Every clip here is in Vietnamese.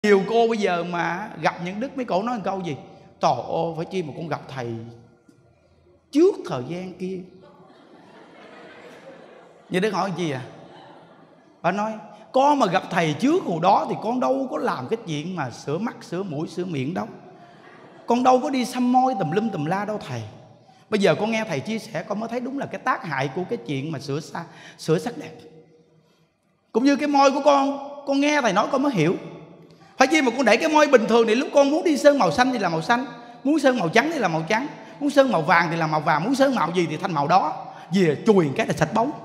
Nhiều cô bây giờ mà gặp những đức, mấy cổ nói một câu gì: trời ơi, phải chi mà con gặp thầy trước thời gian kia. Như đức hỏi gì à? Bà nói con mà gặp thầy trước hồi đó thì con đâu có làm cái chuyện mà sửa mắt, sửa mũi, sửa miệng đâu. Con đâu có đi xăm môi tùm lum tùm la đâu thầy. Bây giờ con nghe thầy chia sẻ con mới thấy đúng là cái tác hại của cái chuyện mà sửa sắc đẹp. Cũng như cái môi của con nghe thầy nói con mới hiểu. Phải chi mà con để cái môi bình thường thì lúc con muốn đi sơn màu xanh thì là màu xanh, muốn sơn màu trắng thì là màu trắng, muốn sơn màu vàng thì là màu vàng, muốn sơn màu gì thì thành màu đó. Về chùi cái là sạch bóng.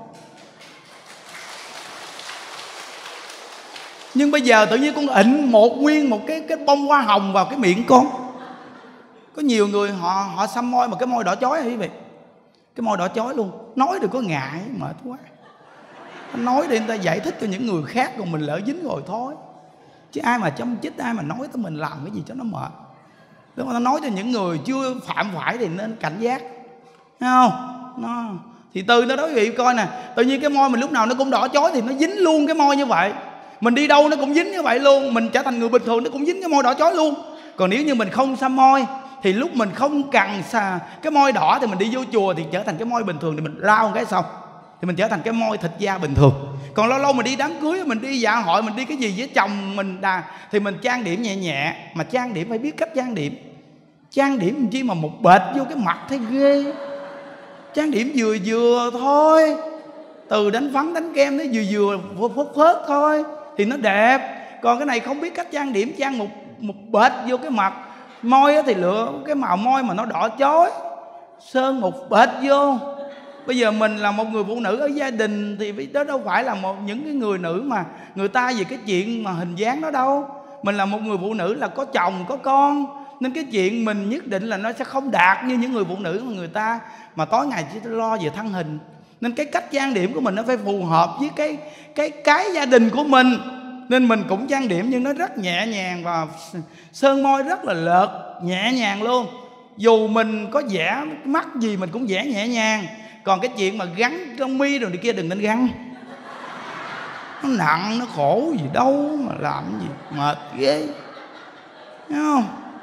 Nhưng bây giờ tự nhiên con ịnh nguyên một cái bông hoa hồng vào cái miệng con. Có nhiều người họ xăm môi mà cái môi đỏ chói hả quý vị? Cái môi đỏ chói luôn. Nói được có ngại, mệt quá. Nói để người ta giải thích cho những người khác, còn mình lỡ dính rồi thôi. Chứ ai mà châm chích, ai mà nói tới mình làm cái gì cho nó mệt. Đúng không? Ta nói cho những người chưa phạm phải thì nên cảnh giác. Thấy không? Thì từ nó đó quý vị coi nè, tự nhiên cái môi mình lúc nào nó cũng đỏ chói thì nó dính luôn cái môi như vậy. Mình đi đâu nó cũng dính như vậy luôn. Mình trở thành người bình thường nó cũng dính cái môi đỏ chói luôn. Còn nếu như mình không xăm môi thì lúc mình không cần cái môi đỏ thì mình đi vô chùa thì trở thành cái môi bình thường, thì mình lau một cái xong thì mình trở thành cái môi thịt da bình thường. Còn lâu lâu mình đi đám cưới, mình đi dạ hội, mình đi cái gì với chồng mình thì mình trang điểm nhẹ nhẹ. Mà trang điểm phải biết cách trang điểm. Trang điểm chi mà một bệt vô cái mặt thấy ghê. Trang điểm vừa thôi, từ đánh phấn đánh kem nó vừa phớt phớt thôi thì nó đẹp. Còn cái này không biết cách trang điểm, trang một bệt vô cái mặt. Môi thì lựa cái màu môi mà nó đỏ chói, sơn một bệt vô. Bây giờ mình là một người phụ nữ ở gia đình thì đó đâu phải là những cái người nữ mà người ta về cái chuyện mà hình dáng đó đâu. Mình là một người phụ nữ là có chồng có con, nên cái chuyện mình nhất định là nó sẽ không đạt như những người phụ nữ mà người ta mà tối ngày chỉ lo về thân hình. Nên cái cách trang điểm của mình nó phải phù hợp với cái gia đình của mình. Nên mình cũng trang điểm nhưng nó rất nhẹ nhàng và sơn môi rất là lợt, nhẹ nhàng luôn. Dù mình có vẽ mắt gì mình cũng vẽ nhẹ nhàng. Còn cái chuyện mà gắn trong mi rồi đi kia đừng nên gắn. Nó nặng, nó khổ gì đâu mà làm cái gì, mệt ghê. Thấy không?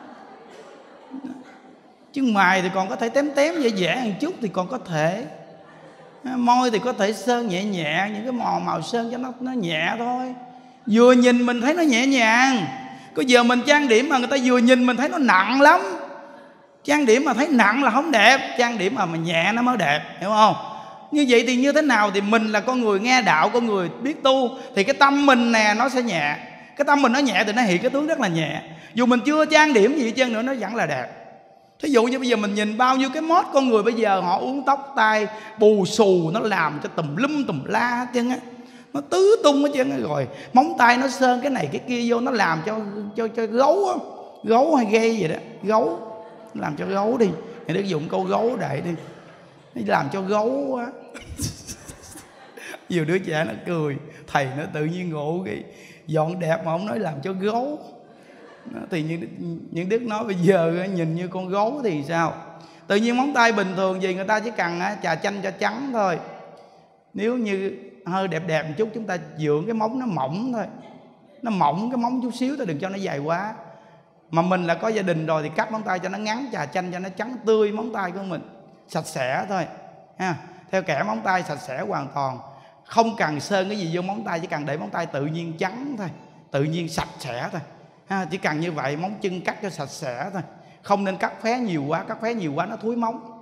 Chứ mày thì còn có thể tém dễ dẻ một chút thì còn có thể. Môi thì có thể sơn nhẹ nhẹ, những cái màu sơn cho nó nhẹ thôi. Vừa nhìn mình thấy nó nhẹ nhàng. Có giờ mình trang điểm mà người ta vừa nhìn mình thấy nó nặng lắm. Trang điểm mà thấy nặng là không đẹp, trang điểm mà nhẹ nó mới đẹp, hiểu không? Như vậy thì như thế nào? Thì mình là con người nghe đạo, con người biết tu, thì cái tâm mình nè nó sẽ nhẹ. Cái tâm mình nó nhẹ thì nó hiện cái tướng rất là nhẹ. Dù mình chưa trang điểm gì hết trơn nữa nó vẫn là đẹp. Thí dụ như bây giờ mình nhìn bao nhiêu cái mốt con người bây giờ họ uốn tóc tai bù xù, nó làm cho tùm lum tùm la hết trơn á, nó tứ tung hết trơn á. Rồi móng tay nó sơn cái này cái kia vô, nó làm cho gấu á, gấu hay ghê vậy đó, gấu làm cho gấu đi, thì được dùng câu gấu đại đi, nó làm cho gấu á. Nhiều đứa trẻ nó cười, thầy nó tự nhiên ngộ cái dọn đẹp mà không nói làm cho gấu. Thì những đứa nói bây giờ nhìn như con gấu thì sao? Tự nhiên móng tay bình thường gì người ta chỉ cần trà chanh cho trắng thôi. Nếu như hơi đẹp một chút chúng ta dưỡng cái móng nó mỏng thôi, nó mỏng cái móng chút xíu thôi, đừng cho nó dài quá. Mà mình là có gia đình rồi thì cắt móng tay cho nó ngắn, trà chanh cho nó trắng tươi móng tay của mình, sạch sẽ thôi ha. Theo kẻ móng tay sạch sẽ hoàn toàn, không cần sơn cái gì vô móng tay, chỉ cần để móng tay tự nhiên trắng thôi, tự nhiên sạch sẽ thôi ha. Chỉ cần như vậy. Móng chân cắt cho sạch sẽ thôi, không nên cắt phé nhiều quá. Cắt phé nhiều quá nó thúi móng,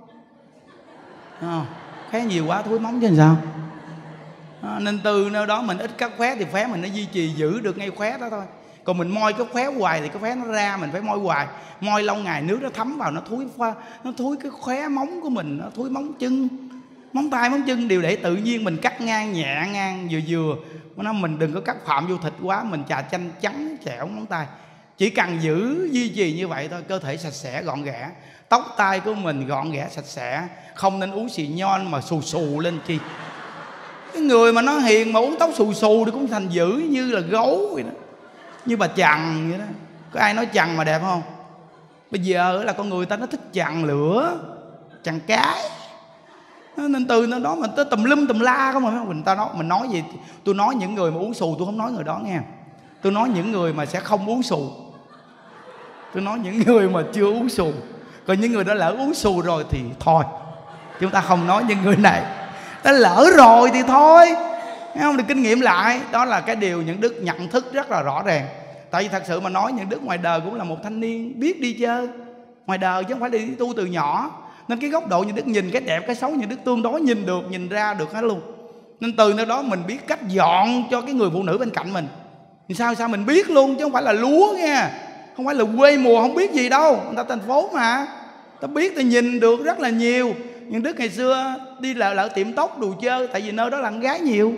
phé nhiều quá thúi móng chứ làm sao. Nên từ nơi đó mình ít cắt phé thì phé mình nó duy trì giữ được ngay khóe đó thôi. Còn mình môi cái khóe hoài thì cái khóe nó ra, mình phải môi hoài. Môi lâu ngày nước nó thấm vào, nó thúi cái khóe móng của mình, nó thúi móng chân. Móng tay móng chân đều để tự nhiên, mình cắt ngang nhẹ ngang vừa. Mình đừng có cắt phạm vô thịt quá, mình trà chanh trắng xẻo móng tay. Chỉ cần giữ duy trì như vậy thôi, cơ thể sạch sẽ gọn ghẽ, tóc tai của mình gọn ghẽ sạch sẽ. Không nên uống xì nhon mà xù lên chi. Cái người mà nó hiền mà uống tóc xù thì cũng thành dữ như là gấu vậy đó, như bà chằn vậy đó. Có ai nói chằn mà đẹp không? Bây giờ là con người ta nó thích chằn lửa, chằn cái. Nên từ nó đó mình tùm lum tùm la không mà mình nói gì. Tôi nói những người mà uống xù tôi không nói người đó nghe. Tôi nói những người mà sẽ không uống xù. Tôi nói những người mà chưa uống xù. Còn những người đã lỡ uống xù rồi thì thôi, chúng ta không nói những người này. Đã lỡ rồi thì thôi, không được kinh nghiệm lại. Đó là cái điều những Đức nhận thức rất là rõ ràng. Tại vì thật sự mà nói, những Đức ngoài đời cũng là một thanh niên biết đi chơi ngoài đời, chứ không phải đi tu từ nhỏ. Nên cái góc độ những Đức nhìn cái đẹp cái xấu, những Đức tương đối nhìn ra được hết luôn. Nên từ nơi đó mình biết cách dọn cho cái người phụ nữ bên cạnh mình. Sao mình biết luôn, chứ không phải là lúa nha. Không phải là quê mùa không biết gì đâu. Người ta thành phố mà, ta biết, ta nhìn được rất là nhiều. Nhưng Đức ngày xưa đi lỡ tiệm tóc đồ chơi, tại vì nơi đó là con gái nhiều.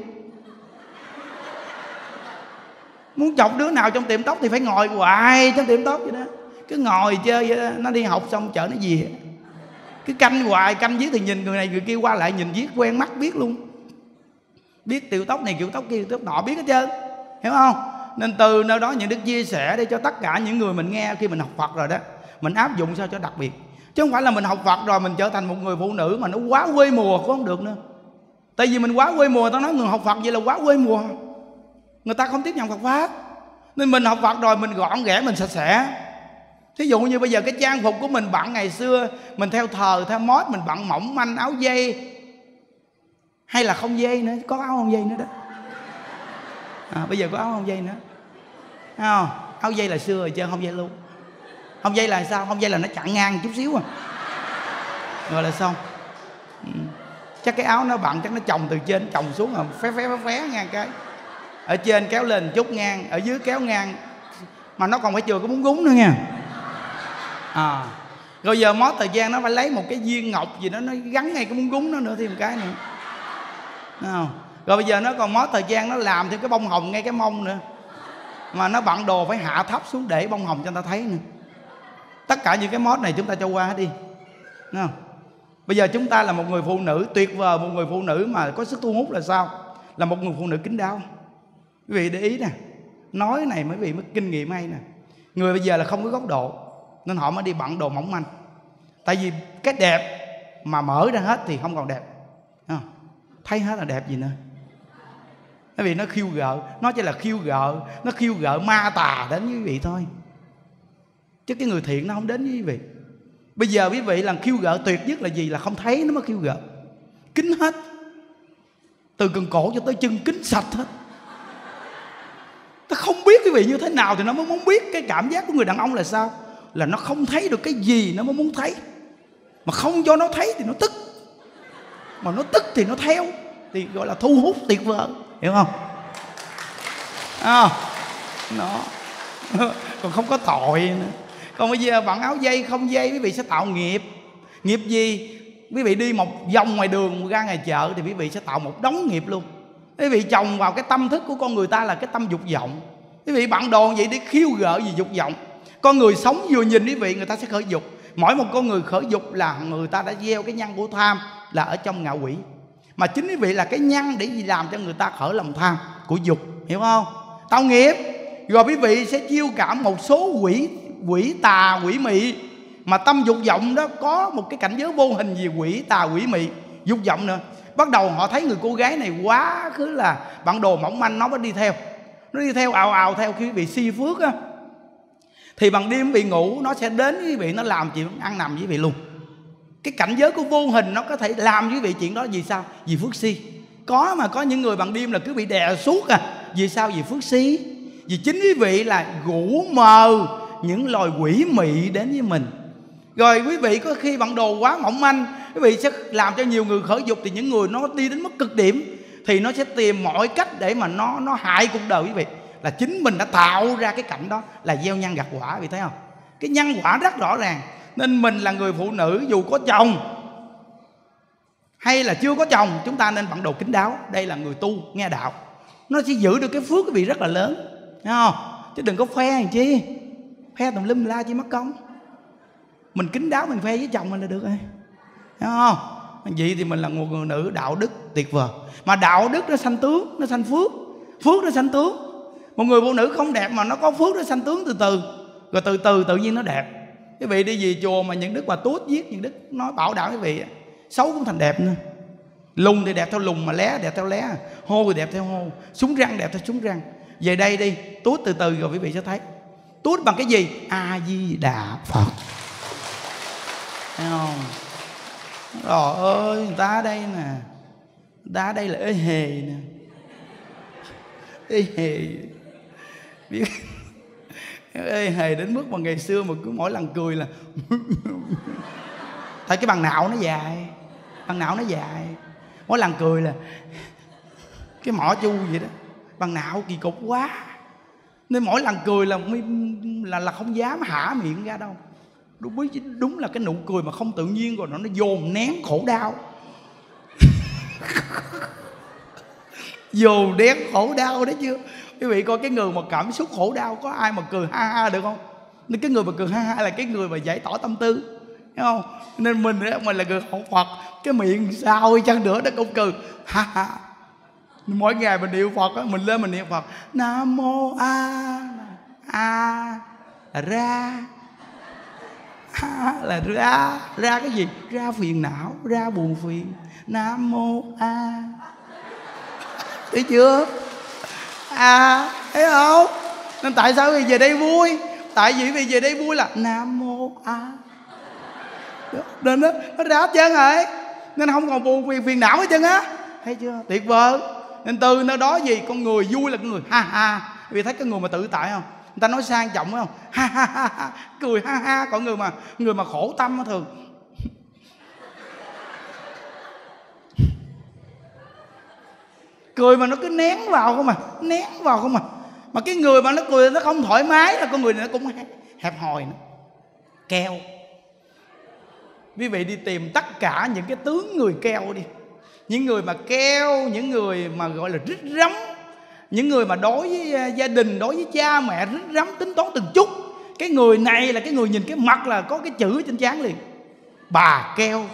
Muốn chọc đứa nào trong tiệm tóc thì phải ngồi hoài trong tiệm tóc vậy đó. Cứ ngồi chơi vậy đó. Nó đi học xong chở nó về, cứ canh hoài, canh viết thì nhìn người này người kia qua lại, nhìn viết quen mắt biết luôn. Biết tiểu tóc này kiểu tóc kia, tóc nọ biết hết trơn, hiểu không? Nên từ nơi đó những Đức chia sẻ để cho tất cả những người mình nghe khi mình học Phật rồi đó, mình áp dụng sao cho đặc biệt. Chứ không phải là mình học Phật rồi mình trở thành một người phụ nữ mà nó quá quê mùa, cũng không được nữa. Tại vì mình quá quê mùa, tao nói người học Phật vậy là quá quê mùa, người ta không tiếp nhận Phật Pháp. Nên mình học Phật rồi mình gọn ghẽ, mình sạch sẽ. Thí dụ như bây giờ cái trang phục của mình bận ngày xưa, mình theo thời, theo mốt, mình bận mỏng manh, áo dây, hay là không dây nữa, có áo không dây nữa đó. Bây giờ có áo không dây nữa, thấy không? Áo dây là xưa rồi chứ không dây luôn. Không dây là sao? Không dây là nó chặn ngang chút xíu rồi là xong. Chắc cái áo nó bận, chắc nó chồng từ trên chồng xuống rồi phé ngang cái. Ở trên kéo lên chút ngang, ở dưới kéo ngang, mà nó còn phải chừa cái bún gúng nữa nha. Rồi giờ mốt thời gian nó phải lấy một cái viên ngọc gì đó, nó gắn ngay cái bún gúng nó nữa, thêm một cái nữa, thấy không? Rồi bây giờ nó còn mốt thời gian nó làm thêm cái bông hồng ngay cái mông nữa, mà nó bận đồ phải hạ thấp xuống để bông hồng cho người ta thấy nữa. Tất cả những cái mốt này chúng ta cho qua hết đi, thấy không? Bây giờ chúng ta là một người phụ nữ tuyệt vời, một người phụ nữ mà có sức thu hút là sao? Là một người phụ nữ kín đáo. Quý vị để ý nè, nói này mấy vị mới kinh nghiệm hay nè. Người bây giờ là không có góc độ, nên họ mới đi bận đồ mỏng manh. Tại vì cái đẹp mà mở ra hết thì không còn đẹp, thấy hết là đẹp gì nữa. Bởi vì nó khiêu gợi, nó chỉ là khiêu gợi, nó khiêu gợi ma tà đến với quý vị thôi, chứ cái người thiện nó không đến với quý vị. Bây giờ quý vị là khiêu gợi tuyệt nhất là gì? Là không thấy nó mới khiêu gợi. Kín hết, từ cần cổ cho tới chân kín sạch hết. Ta không biết quý vị như thế nào thì nó mới muốn biết cái cảm giác của người đàn ông là sao. Là nó không thấy được cái gì nó mới muốn thấy, mà không cho nó thấy thì nó tức, mà nó tức thì nó theo, thì gọi là thu hút tuyệt vời, hiểu không? Nó còn không có tội nữa. Còn bây giờ bạn áo dây không dây, quý vị sẽ tạo nghiệp. Nghiệp gì? Quý vị đi một vòng ngoài đường ra ngoài chợ thì quý vị sẽ tạo một đống nghiệp luôn. Quý vị trồng vào cái tâm thức của con người ta là cái tâm dục vọng. Quý vị bận đồ vậy để khiêu gợi gì dục vọng. Con người sống vừa nhìn quý vị người ta sẽ khởi dục. Mỗi một con người khởi dục là người ta đã gieo cái nhân của tham là ở trong ngạ quỷ. Mà chính quý vị là cái nhân để gì làm cho người ta khởi lòng tham của dục, hiểu không? Tạo nghiệp. Rồi quý vị sẽ chiêu cảm một số quỷ tà quỷ mị. Mà tâm dục vọng đó có một cái cảnh giới vô hình về quỷ tà quỷ mị dục vọng nữa. Bắt đầu họ thấy người cô gái này quá khứ là bận đồ mỏng manh, nó mới đi theo. Nó đi theo ào theo. Khi quý vị si phước á, thì bằng đêm bị ngủ nó sẽ đến với quý vị, nó làm chuyện ăn nằm với quý vị luôn. Cái cảnh giới của vô hình nó có thể làm với quý vị chuyện đó. Vì sao? Vì phước si. Có mà có những người bằng đêm là cứ bị đè suốt Vì sao? Vì phước si. Vì chính quý vị là rủ mờ những loài quỷ mị đến với mình. Rồi quý vị có khi bận đồ quá mỏng manh, quý vị sẽ làm cho nhiều người khởi dục. Thì những người nó đi đến mức cực điểm thì nó sẽ tìm mọi cách để mà nó hại cuộc đời quý vị. Là chính mình đã tạo ra cái cảnh đó, là gieo nhân gặt quả, quý vị thấy không? Cái nhân quả rất rõ ràng. Nên mình là người phụ nữ dù có chồng hay là chưa có chồng, chúng ta nên bận đồ kín đáo. Đây là người tu nghe đạo, nó sẽ giữ được cái phước quý vị rất là lớn, thấy không? Chứ đừng có khoe làm chi, khoe tùm lum la chi mất công. Mình kín đáo mình khoe với chồng mình là được rồi, thấy không? Vậy thì mình là một người nữ đạo đức tuyệt vời. Mà đạo đức nó sanh tướng, nó sanh phước. Phước nó sanh tướng. Một người phụ nữ không đẹp mà nó có phước, nó sanh tướng từ từ. Rồi từ từ tự nhiên nó đẹp. Quý vị đi về chùa mà những đức bà Tút viết, những đức nói bảo đảm quý vị xấu cũng thành đẹp nữa. Lùng thì đẹp theo lùng, mà lé đẹp theo lé, hô thì đẹp theo hô, súng răng đẹp theo súng răng. Về đây đi, tuốt từ từ rồi quý vị sẽ thấy. Tuốt bằng cái gì? A Di Đà Phật. Thấy không? Trời ơi, người ta ở đây nè, người ta ở đây là ê hề nè, ê hề, biết ê hề đến mức mà ngày xưa mà cứ mỗi lần cười là tại cái bằng não nó dài, bằng não nó dài, mỗi lần cười là cái mỏ chu vậy đó, bằng não kỳ cục quá nên mỗi lần cười là không dám hả miệng ra đâu. Đúng là cái nụ cười mà không tự nhiên rồi nó dồn nén khổ đau. Dồn nén khổ đau đấy chưa quý vị? Coi cái người mà cảm xúc khổ đau có ai mà cười ha ha được không? Nên cái người mà cười ha ha là cái người mà giải tỏa tâm tư, thấy không? Nên mình là người học Phật, cái miệng sao chăng nữa nó cũng cười ha ha. Mỗi ngày mình niệm Phật á, mình lên mình niệm Phật Nam Mô A Ra, là ra cái gì? Ra phiền não, ra buồn phiền. Nam Mô A, thấy chưa? Thấy không? Nên tại sao vì về đây vui? Tại vì về đây vui là Nam Mô A, nên nó ra hết trơn rồi, nên không còn buồn phiền não hết trơn á. Thấy chưa? Tuyệt vời. Nên từ nơi đó gì? Con người vui là con người ha ha. Vì thấy cái người mà tự tại không? Người ta nói sang trọng phải không? Ha ha ha ha, cười ha ha. Còn người mà khổ tâm thường cười mà nó cứ nén vào không à, nén vào không à. Mà cái người mà nó cười nó không thoải mái là con người này nó cũng hẹp hòi nữa, keo. Quý vị đi tìm tất cả những cái tướng người keo đi, những người mà keo, những người mà gọi là rít rắm, những người mà đối với gia đình, đối với cha mẹ rít rắm tính toán từng chút. Cái người này là cái người nhìn cái mặt là có cái chữ trên trán liền: bà keo.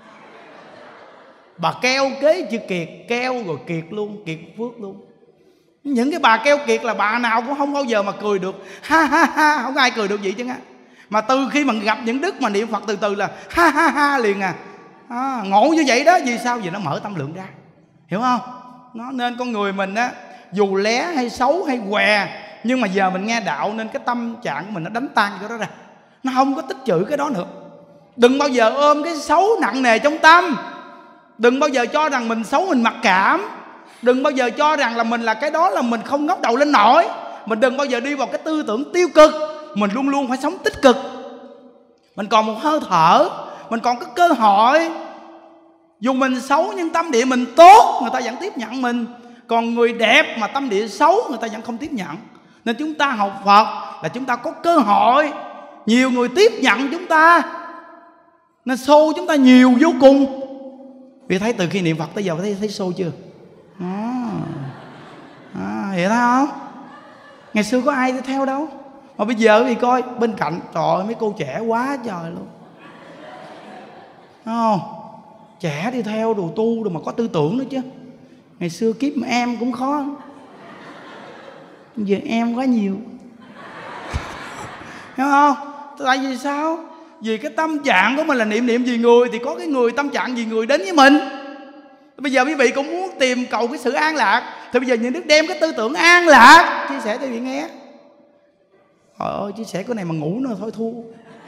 Bà keo kế chữ kiệt, keo rồi kiệt luôn, kiệt phước luôn. Những cái bà keo kiệt là bà nào cũng không bao giờ mà cười được ha ha ha, không ai cười được vậy chứ á. Mà từ khi mà gặp những đức mà niệm Phật từ từ là ha ha ha liền à. Ngộ như vậy đó. Vì sao? Vì nó mở tâm lượng ra, hiểu không? Nó nên con người mình á, dù lé hay xấu hay què, nhưng mà giờ mình nghe đạo nên cái tâm trạng của mình nó đánh tan cái đó ra, nó không có tích trữ cái đó nữa. Đừng bao giờ ôm cái xấu nặng nề trong tâm. Đừng bao giờ cho rằng mình xấu mình mặc cảm. Đừng bao giờ cho rằng là mình là cái đó là mình không ngóc đầu lên nổi. Mình đừng bao giờ đi vào cái tư tưởng tiêu cực. Mình luôn luôn phải sống tích cực. Mình còn một hơi thở, mình còn có cơ hội. Dù mình xấu nhưng tâm địa mình tốt, người ta vẫn tiếp nhận mình. Còn người đẹp mà tâm địa xấu, người ta vẫn không tiếp nhận. Nên chúng ta học Phật là chúng ta có cơ hội, nhiều người tiếp nhận chúng ta, nên show chúng ta nhiều vô cùng. Vì thấy từ khi niệm Phật tới giờ thấy show chưa? Hiểu thấy không? Ngày xưa có ai theo đâu. Mà bây giờ thì coi bên cạnh, trời ơi mấy cô trẻ quá trời luôn, không? Trẻ đi theo đồ tu rồi mà có tư tưởng nữa chứ. Ngày xưa kiếp mà em cũng khó, giờ em quá nhiều. Hiểu không? Tại vì sao? Vì cái tâm trạng của mình là niệm vì người, thì có cái người tâm trạng vì người đến với mình. Bây giờ quý vị cũng muốn tìm cầu cái sự an lạc, thì bây giờ những đức đem cái tư tưởng an lạc chia sẻ cho quý vị nghe. Trời ơi, chia sẻ cái này mà ngủ nó thôi thua.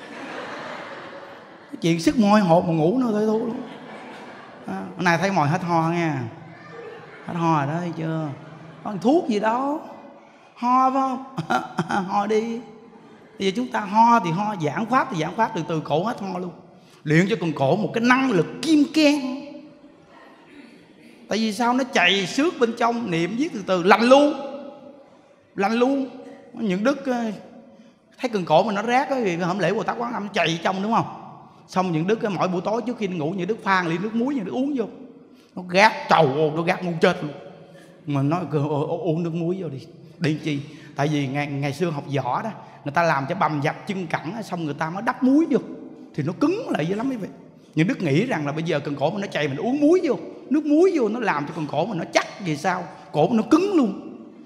Cái chuyện sức môi hột mà ngủ nó thôi thua luôn. Hôm nay thấy mồi hết ho nha. Hết ho rồi đó, thấy chưa? Có thuốc gì đâu. Ho phải không? Ho đi. Bây giờ chúng ta ho thì ho, giảng pháp thì giảng pháp, từ cổ hết ho luôn. Luyện cho con cổ một cái năng lực kim keng. Tại vì sao? Nó chảy xước bên trong, niệm viết từ từ lành luôn. Lành luôn. Những đức thấy cần cổ mà nó rát á, vì hôm lễ Bồ Tát Quán Âm chảy trong, đúng không? Xong những đức mỗi buổi tối trước khi ngủ, những đức pha ly nước muối, những đức uống vô, nó gát trầu, nó gát muốn chết luôn. Mà nói uống nước muối vô đi. Đi chi? Tại vì ngày xưa học võ đó, người ta làm cho bầm dập chân cẳng, xong người ta mới đắp muối vô thì nó cứng lại dữ lắm quý vị. Những đức nghĩ rằng là bây giờ cần cổ mà nó chày mình uống muối vô, nước muối vô nó làm cho cần cổ mà nó chắc. Vì sao? Cổ nó cứng luôn.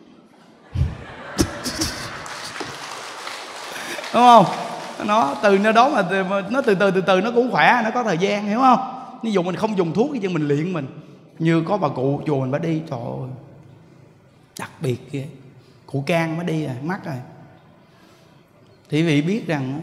Đúng không? Nó từ nơi đó mà nó từ từ nó cũng khỏe, nó có thời gian, hiểu không? Ví dụ mình không dùng thuốc chứ mình luyện mình. Như có bà cụ chùa mình bà đi, trời ơi, đặc biệt kia. Cụ Can mới đi rồi, mắc rồi. Thì quý vị biết rằng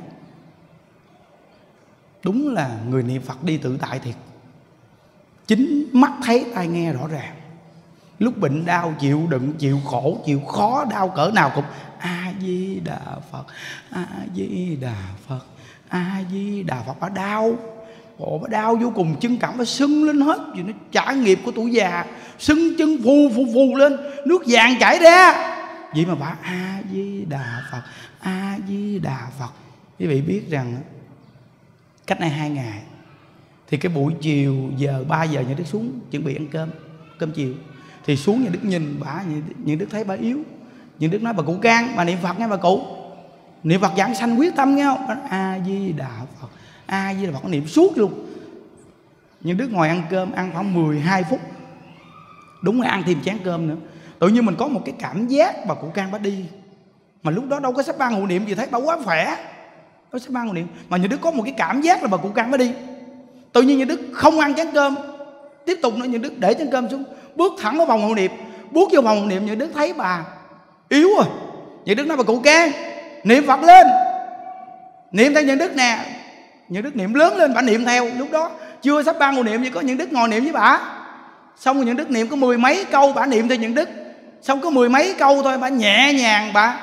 đúng là người niệm Phật đi tự tại thiệt. Chính mắt thấy tai nghe rõ ràng. Lúc bệnh đau chịu đựng, chịu khổ, chịu khó, đau cỡ nào cũng A Di Đà Phật, A Di Đà Phật, A Di Đà Phật. Bà đau, bà đau vô cùng, chân cẳng nó sưng lên hết. Vì nó trả nghiệp của tuổi già, sưng chân phù lên, nước vàng chảy ra. Vậy mà bà A Di Đà Phật, A Di Đà Phật. Quý vị biết rằng cách này 2 ngày thì cái buổi chiều giờ 3 giờ Nhà Đức xuống chuẩn bị ăn cơm chiều. Thì xuống Nhà Đức nhìn bà, Nhà Đức thấy bà yếu. Nhà Đức nói bà cụ Can, bà niệm Phật nghe bà cụ. Niệm Phật giảng sanh quyết tâm nghe không? A Di Đà Phật, A Di Đà Phật, niệm suốt luôn. Nhà Đức ngồi ăn cơm, ăn khoảng 12 phút. Đúng là ăn thêm chén cơm nữa. Tự nhiên mình có một cái cảm giác bà cụ Can bà đi. Mà lúc đó đâu có sắp ban hộ niệm gì, thấy bà quá khỏe. Có sắp ban hộ niệm. Mà Nhà Đức có một cái cảm giác là bà cụ Can bà đi. Tự nhiên Nhà Đức không ăn chén cơm, tiếp tục nữa Nhà Đức để chén cơm xuống, bước thẳng vào phòng hộ niệm. Bước vô phòng hộ niệm, Nhà Đức thấy bà yếu rồi. Nhà Đức nói bà cụ Can, niệm Phật lên, niệm theo Nhà Đức nè. Nhà Đức niệm lớn lên, bà niệm theo. Lúc đó chưa sắp ban hộ niệm gì, có Nhà Đức ngồi niệm với bà. Xong rồi Nhà Đức niệm có 10 mấy câu, bà niệm theo Nhà Đức. Xong có 10 mấy câu thôi, bà nhẹ nhàng bà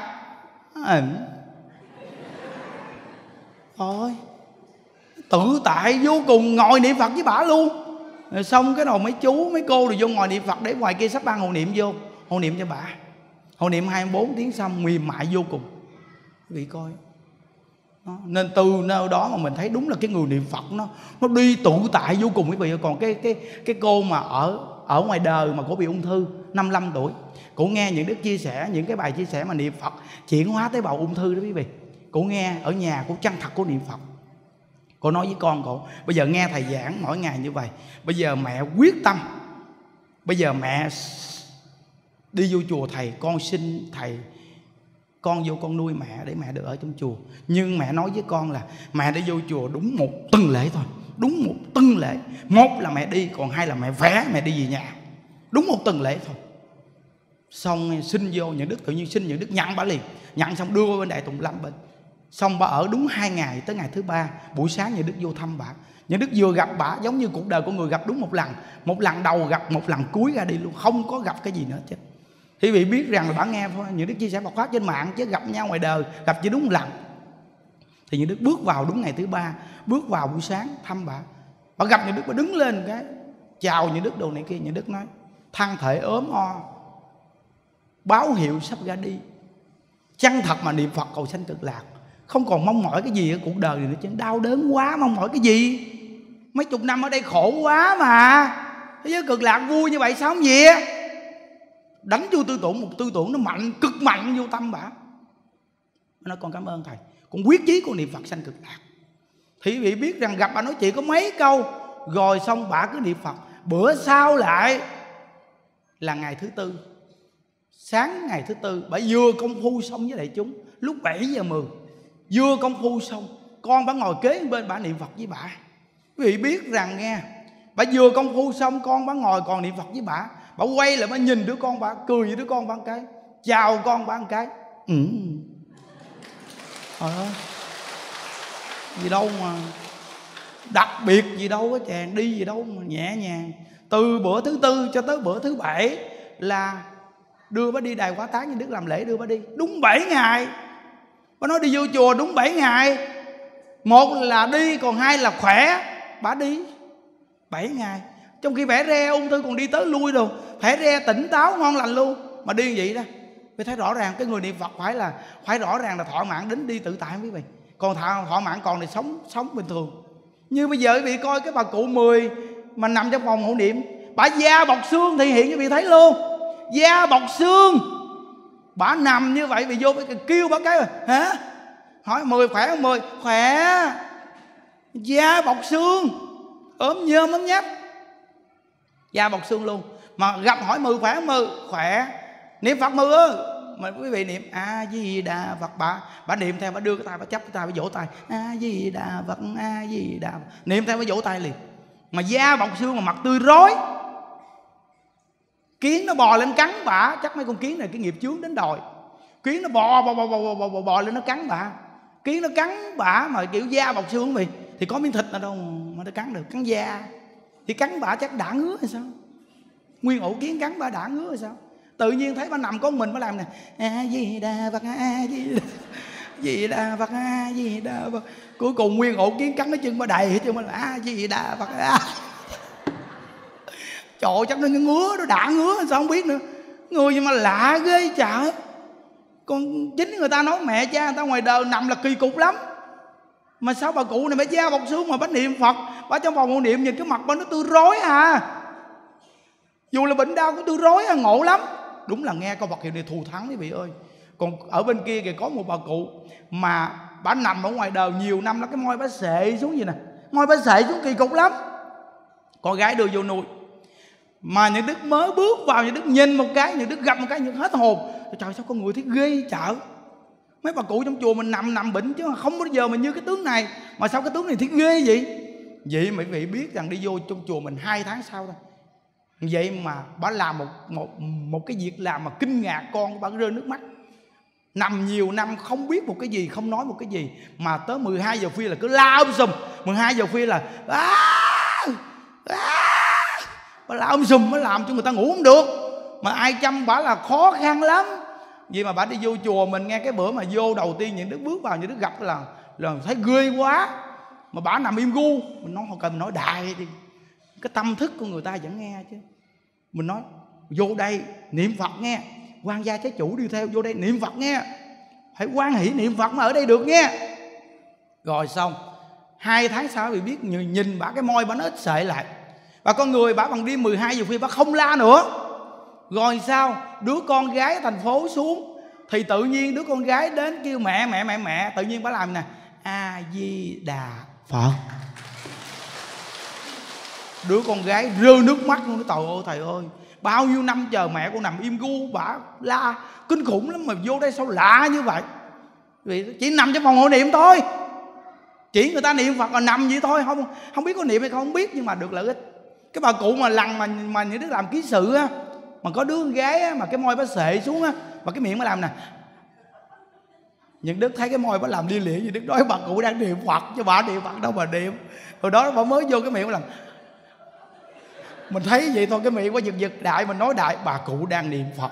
thôi, tự tại vô cùng, ngồi niệm Phật với bà luôn. Rồi xong cái đầu mấy chú mấy cô rồi vô ngồi niệm Phật, để ngoài kia sắp ban hộ niệm vô hộ niệm cho bà. Hộ niệm 24 tiếng xong mềm mại vô cùng. Quý vị coi đó. Nên từ nơi đó mà mình thấy đúng là cái người niệm Phật nó đi tự tại vô cùng quý vị. Còn cái cô mà ở ngoài đời mà cô bị ung thư 55 tuổi, cô nghe những Đức chia sẻ, những cái bài chia sẻ mà niệm Phật chuyển hóa tế bào ung thư đó quý vị. Cô nghe ở nhà, cô chân thật cô niệm Phật. Cô nói với con cô, bây giờ nghe thầy giảng mỗi ngày như vậy, bây giờ mẹ quyết tâm, bây giờ mẹ đi vô chùa thầy, con xin thầy, con vô con nuôi mẹ để mẹ được ở trong chùa. Nhưng mẹ nói với con là mẹ đi vô chùa đúng một tuần lễ thôi, đúng một tuần lễ. Một là mẹ đi, còn hai là mẹ vẽ mẹ đi về nhà. Đúng một tuần lễ thôi. Xong xin vô Những Đức, tự nhiên xin Những Đức nhận bà liền. Nhận xong đưa qua bên Đại Tùng Lâm bên. Xong bà ở đúng 2 ngày, tới ngày thứ 3 buổi sáng Những Đức vô thăm bà. Những Đức vừa gặp bà giống như cuộc đời của người gặp đúng một lần. Một lần đầu gặp, một lần cuối ra đi luôn, không có gặp cái gì nữa chứ. Thì vị biết rằng là bà nghe thôi. Những Đức chia sẻ Phật pháp trên mạng, chứ gặp nhau ngoài đời gặp chỉ đúng một lần. Thì Những Đức bước vào đúng ngày thứ 3, bước vào buổi sáng thăm bà. Bà gặp Những Đức, bà đứng lên cái chào Những Đức đồ này kia. Những Đức nói thân thể ốm o, báo hiệu sắp ra đi. Chân thật mà niệm Phật cầu sanh cực lạc, không còn mong mỏi cái gì ở cuộc đời này nữa chứ. Đau đớn quá, mong mỏi cái gì? Mấy chục năm ở đây khổ quá mà. Thế giới cực lạc vui như vậy sao không gì? Đánh vô tư tưởng, một tư tưởng nó mạnh, cực mạnh vô tâm bà. Nó nói con cảm ơn thầy, con quyết chí con niệm Phật sanh cực lạc. Thì vị biết rằng gặp bà nói chuyện có mấy câu, rồi xong bà cứ niệm Phật. Bữa sau lại là ngày thứ tư, sáng ngày thứ tư, bà vừa công phu xong với đại chúng lúc 7 giờ 10. Vừa công phu xong, con bà ngồi kế bên bà niệm Phật với bà. Quý vị biết rằng nghe, bà vừa công phu xong, con bà ngồi còn niệm Phật với bà. Bà quay lại bà nhìn đứa con bà, cười với đứa con bà một cái, chào con bà một cái. Gì đâu mà đặc biệt gì đâu á chàng, đi gì đâu mà nhẹ nhàng. Từ bữa thứ tư cho tới bữa thứ 7 là đưa bà đi đài hóa táng Như Đức làm lễ đưa bà đi. Đúng 7 ngày. Bà nói đi vô chùa đúng 7 ngày. Một là đi, còn hai là khỏe. Bà đi 7 ngày. Trong khi vẻ re ung thư còn đi tới lui rồi, vẻ re tỉnh táo ngon lành luôn. Mà đi vậy đó. Vì thấy rõ ràng cái người niệm Phật phải rõ ràng là thọ mạng đến đi tự tại quý vị. Còn thọ mạng còn thì sống bình thường. Như bây giờ quý vị coi cái bà cụ 10 mà nằm trong phòng hộ niệm, bà da bọc xương thì hiện quý vị thấy luôn. Da bọc xương, bà nằm như vậy, vì vô kêu bà cái rồi hả? Hỏi 10 khỏe không? 10 khỏe. Da bọc xương, ốm nhơm ốm nhách, da bọc xương luôn. Mà gặp hỏi 10 khỏe không? 10 khỏe. Niệm Phật 10 ơi. Mà quý vị niệm A Di Đà Phật, bà niệm theo, bà đưa cái tay, bà chắp cái tay, bà vỗ tay A Di Đà Phật, A Di Đà Phật. Niệm theo, bà vỗ tay liền. Mà da bọc xương mà mặt tươi rói. Kiến nó bò lên cắn bà, chắc mấy con kiến này cái nghiệp chướng đến đòi. Kiến nó bò lên nó cắn bả. Kiến nó cắn bả mà kiểu da bọc xương vậy thì có miếng thịt nào đâu mà nó cắn được, cắn da. Thì cắn bả chắc đã ngứa hay sao? Nguyên ổ kiến cắn bả đã ngứa hay sao? Tự nhiên thấy bả nằm có mình bả làm nè, A Di Đà Phật, A Di Đà Phật, A Di Đà Phật. Cuối cùng nguyên ổ kiến cắn cái chân bả đầy hết trơn, mà A Di Đà Phật. Trời ơi, chắc nó ngứa, nó đã ngứa sao không biết nữa. Người gì mà lạ ghê trời. Còn chính người ta nói mẹ cha người ta ngoài đời nằm là kỳ cục lắm. Mà sao bà cụ này bà da bọc xương mà bà niệm Phật, bà trong phòng hộ niệm nhìn cái mặt bà nó tươi rói à. Dù là bệnh đau cũng tươi rói à, ngộ lắm. Đúng là nghe câu Phật hiệu này thù thắng quý vị ơi. Còn ở bên kia kìa có một bà cụ mà bà nằm ở ngoài đời nhiều năm là cái môi bà xệ xuống gì nè, môi bà xệ xuống kỳ cục lắm. Con gái đưa vô nuôi, mà những Đức mới bước vào, những Đức nhìn một cái, những Đức gặp một cái, những hết hồn. Trời sao con người thấy ghê chợ. Mấy bà cụ trong chùa mình nằm bệnh chứ không bao giờ mà như cái tướng này. Mà sao cái tướng này thấy ghê vậy? Vậy mà quý vị biết rằng đi vô trong chùa mình 2 tháng sau thôi. Vậy mà bà làm một cái việc làm mà kinh ngạc, con bà rơi nước mắt. Nằm nhiều năm không biết một cái gì, không nói một cái gì, mà tới 12 giờ khuya là cứ la sùm. 12 giờ khuya là bà la sùm, mới làm cho người ta ngủ không được. Mà ai chăm bà là khó khăn lắm. Vậy mà bà đi vô chùa mình, nghe cái bữa mà vô đầu tiên những Đức bước vào, những Đức gặp là thấy ghê quá. Mà bà nằm im gu. Mình nói không cần nói đại đi, cái tâm thức của người ta vẫn nghe chứ. Mình nói vô đây niệm Phật nghe, quan gia trái chủ đi theo, vô đây niệm Phật nghe, phải hoan hỷ niệm Phật mà ở đây được nghe. Rồi xong 2 tháng sau bị biết nhìn bà cái môi bà nó ít sệ lại. Và con người bà bằng đêm 12 giờ khuya bà không la nữa. Rồi sao đứa con gái thành phố xuống thì tự nhiên đứa con gái đến kêu mẹ. Tự nhiên bà làm nè, A Di Đà Phật. Đứa con gái rơi nước mắt luôn. Trời ơi thầy ơi, bao nhiêu năm chờ mẹ con nằm im gu, bà la kinh khủng lắm, mà vô đây sao lạ như vậy. Vì chỉ nằm trong phòng hộ niệm thôi, chỉ người ta niệm Phật là nằm vậy thôi, không biết có niệm hay không biết, nhưng mà được lợi ích. Cái bà cụ mà lần mà những đứa làm ký sự á, mà có đứa con gái á, mà cái môi bà xệ xuống á, và cái miệng bà làm nè, những Đức thấy cái môi bà làm lia lịa, những Đức nói bà cụ đang niệm Phật chứ bà niệm Phật đâu mà niệm. Hồi đó bà mới vô cái miệng bà làm, mình thấy vậy thôi, cái miệng bà giật đại, mình nói đại bà cụ đang niệm Phật.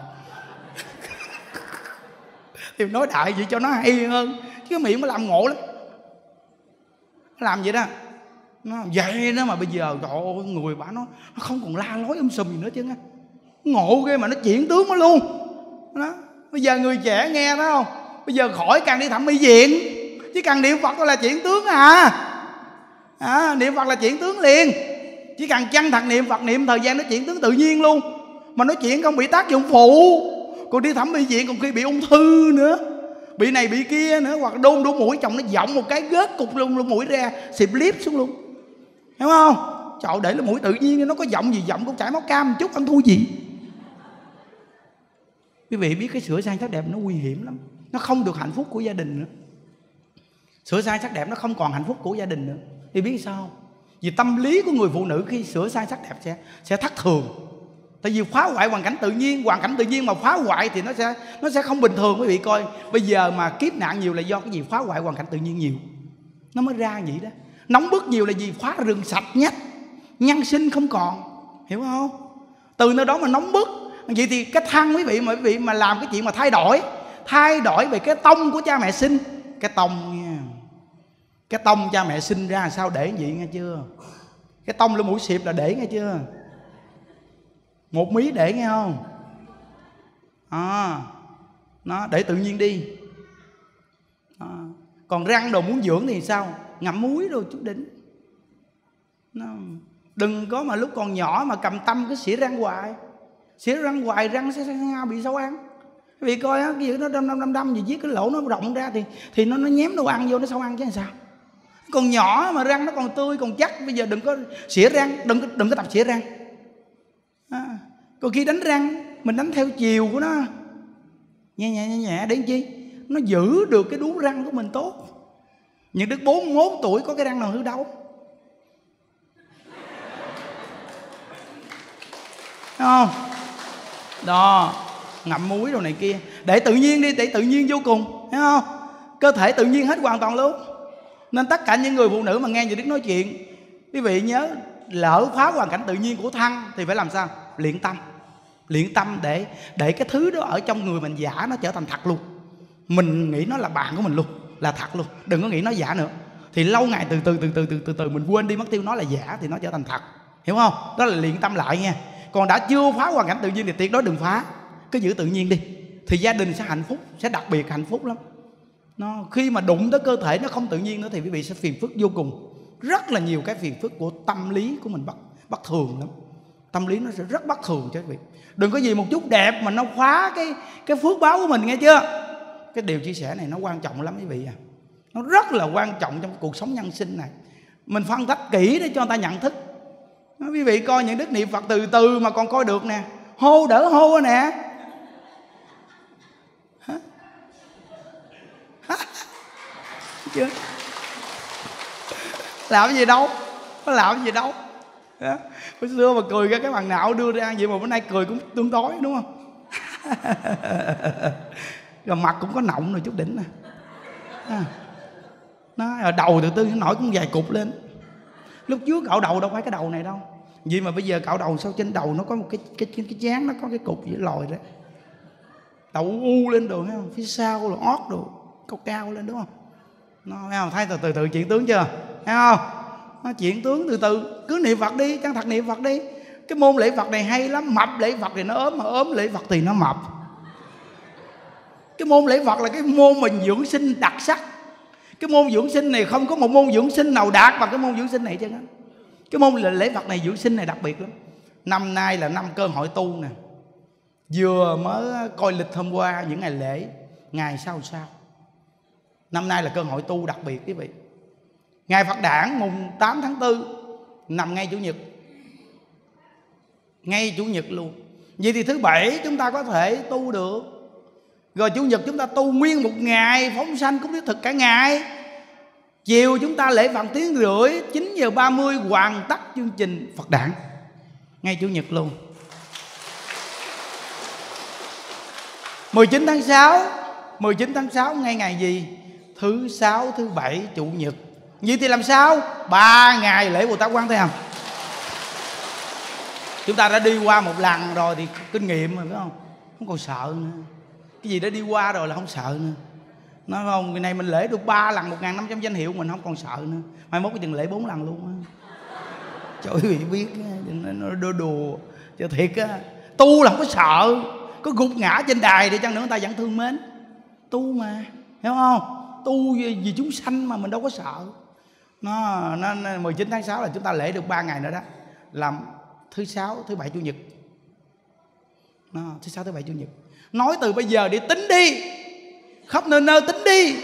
Thì nói đại vậy cho nó hay hơn, chứ cái miệng bà làm ngộ lắm. Nó làm vậy đó, nó vậy đó. Mà bây giờ trời ơi, người bà nó không còn la lối sùm gì nữa chứ nghe. Ngộ ghê, mà nó chuyển tướng nó luôn đó. Bây giờ người trẻ nghe đó không, bây giờ khỏi cần đi thẩm mỹ viện, chỉ cần niệm Phật thôi là chuyển tướng niệm Phật là chuyển tướng liền. Chỉ cần chân thật niệm Phật, niệm thời gian nó chuyển tướng tự nhiên luôn. Mà nó chuyển không bị tác dụng phụ. Còn đi thẩm mỹ viện còn khi bị ung thư nữa, bị này bị kia nữa, hoặc đôn đổ mũi, chồng nó giọng một cái gớt cục luôn lỗ mũi ra, xịt liếp xuống luôn, hiểu không? Trời, để lỗ mũi tự nhiên, nó có giọng gì, giọng cũng chảy máu cam một chút ăn thua gì. Quý vị biết cái sửa sang sắc đẹp nó nguy hiểm lắm, nó không được hạnh phúc của gia đình nữa. Sửa sang sắc đẹp nó không còn hạnh phúc của gia đình nữa. Thì biết sao không? Vì tâm lý của người phụ nữ khi sửa sang sắc đẹp sẽ thất thường. Tại vì phá hoại hoàn cảnh tự nhiên mà phá hoại thì nó sẽ không bình thường. Quý vị coi bây giờ mà kiếp nạn nhiều là do cái gì? Phá hoại hoàn cảnh tự nhiên nhiều, nó mới ra vậy đó. Nóng bức nhiều là gì? Phá rừng sạch nhách, nhân sinh không còn, hiểu không? Từ nơi đó mà nóng bức. Vậy thì cái thăng quý vị mà làm cái chuyện mà thay đổi về cái tông của cha mẹ sinh, cái tông nha, cái tông cha mẹ sinh ra sao để vậy nghe chưa? Cái tông lỗ mũi xịp là để nghe chưa? Một mí để nghe không? Nó để tự nhiên đi. Còn răng đồ muốn dưỡng thì sao? Ngậm muối rồi chút đỉnh. Đừng có mà lúc còn nhỏ mà cầm tâm cứ xỉa răng hoài. Xỉa răng hoài răng sẽ bị sâu ăn. Vì coi á, cái gì nó đâm gì viết cái lỗ nó rộng ra thì nó nhém đồ ăn vô, nó sâu ăn chứ làm sao? Còn nhỏ mà răng nó còn tươi còn chắc, bây giờ đừng có xỉa răng, đừng có tập xỉa răng. Còn khi đánh răng mình đánh theo chiều của nó, nhẹ để chi? Nó giữ được cái đuống răng của mình tốt. Những Đức 41 tuổi có cái răng nào hư đâu. Đúng không? Đó. ngậm muối đồ này kia. Để tự nhiên đi, để tự nhiên vô cùng, thấy không? Cơ thể tự nhiên hết hoàn toàn luôn. Nên tất cả những người phụ nữ mà nghe Như Đức nói chuyện, quý vị nhớ, lỡ phá hoàn cảnh tự nhiên của thân thì phải làm sao? Luyện tâm. Luyện tâm để cái thứ đó ở trong người mình giả nó trở thành thật luôn. Mình nghĩ nó là bạn của mình luôn, là thật luôn. Đừng có nghĩ nó giả nữa. Thì lâu ngày từ từ mình quên đi mất tiêu nó là giả thì nó trở thành thật. Hiểu không? Đó là luyện tâm lại nha. Còn đã chưa phá hoàn cảnh tự nhiên thì tuyệt đối đừng phá. Cứ giữ tự nhiên đi. Thì gia đình sẽ hạnh phúc, sẽ đặc biệt hạnh phúc lắm. Khi mà đụng tới cơ thể nó không tự nhiên nữa thì quý vị sẽ phiền phức vô cùng. Rất là nhiều cái phiền phức của tâm lý của mình bất thường lắm. Tâm lý nó sẽ rất bất thường cho quý vị. Đừng có gì một chút đẹp mà nó phá cái phước báo của mình, nghe chưa? Cái điều chia sẻ này nó quan trọng lắm quý vị à. Nó rất là quan trọng trong cuộc sống nhân sinh này. Mình phân tích kỹ để cho người ta nhận thức. Quý vị coi những đức niệm Phật từ từ mà còn coi được nè. Hô đỡ hô nè. Chưa? Làm gì đâu. Có làm gì đâu. Hồi xưa mà cười ra cái bằng não đưa ra vậy mà bữa nay cười cũng tương đối, đúng không? Rồi mặt cũng có nọng rồi chút đỉnh nè. Nó ở đầu từ từ nó nổi cũng vài cục lên. Lúc trước cạo đầu đâu phải cái đầu này đâu. Vì mà bây giờ cạo đầu sao trên đầu nó có một cái trán nó có cái cục gì lòi đó. Đầu u lên đồ, thấy không? Phía sau là ót đồ cao lên, đúng không? Nó thấy không? Thấy từ từ chuyển tướng chưa? Thấy không? Nó chuyển tướng từ từ. Cứ niệm Phật đi, chân thật niệm Phật đi. Cái môn lễ Phật này hay lắm. Mập lễ Phật thì nó ốm, mà ốm lễ Phật thì nó mập. Cái môn lễ Phật là cái môn mình dưỡng sinh đặc sắc. Cái môn dưỡng sinh này không có một môn dưỡng sinh nào đạt bằng cái môn dưỡng sinh này chứ. Cái môn lễ Phật này, dưỡng sinh này đặc biệt lắm. Năm nay là năm cơ hội tu nè. Vừa mới coi lịch hôm qua những ngày lễ, ngày sau. Năm nay là cơ hội tu đặc biệt quý vị. Ngày Phật đản mùng 8 tháng 4 nằm ngay Chủ nhật. Ngay Chủ nhật luôn. Vậy thì thứ Bảy chúng ta có thể tu được. Rồi Chủ nhật chúng ta tu nguyên một ngày, phóng sanh cũng thiết thực cả ngày. Chiều chúng ta lễ Phật tiếng rưỡi, 9:30 hoàn tất chương trình Phật đản. Ngay Chủ nhật luôn. 19 tháng 6 ngay ngày gì? Thứ Sáu, thứ Bảy, Chủ nhật. Vậy thì làm sao? 3 ngày lễ Bồ Tát Quán Thế Âm. Chúng ta đã đi qua một lần rồi thì kinh nghiệm rồi, phải không? Không còn sợ nữa. Cái gì đã đi qua rồi là không sợ nữa. Nói không, ngày này mình lễ được 3 lần 1.500 danh hiệu, mình không còn sợ nữa. Mai mốt cái chừng lễ 4 lần luôn á. Trời ơi, quý vị biết nó đùa cho thiệt á. Tu là không có sợ. Có gục ngã trên đài để chăng nữa người ta vẫn thương mến. Tu mà, hiểu không? Tu vì chúng sanh mà mình đâu có sợ. Nó 19 tháng 6 là chúng ta lễ được 3 ngày nữa đó. Làm thứ Sáu, thứ Bảy, Chủ nhật. Thứ Sáu, thứ Bảy, Chủ nhật. Nói từ bây giờ đi, tính đi. Khắp nơi nơi tính đi.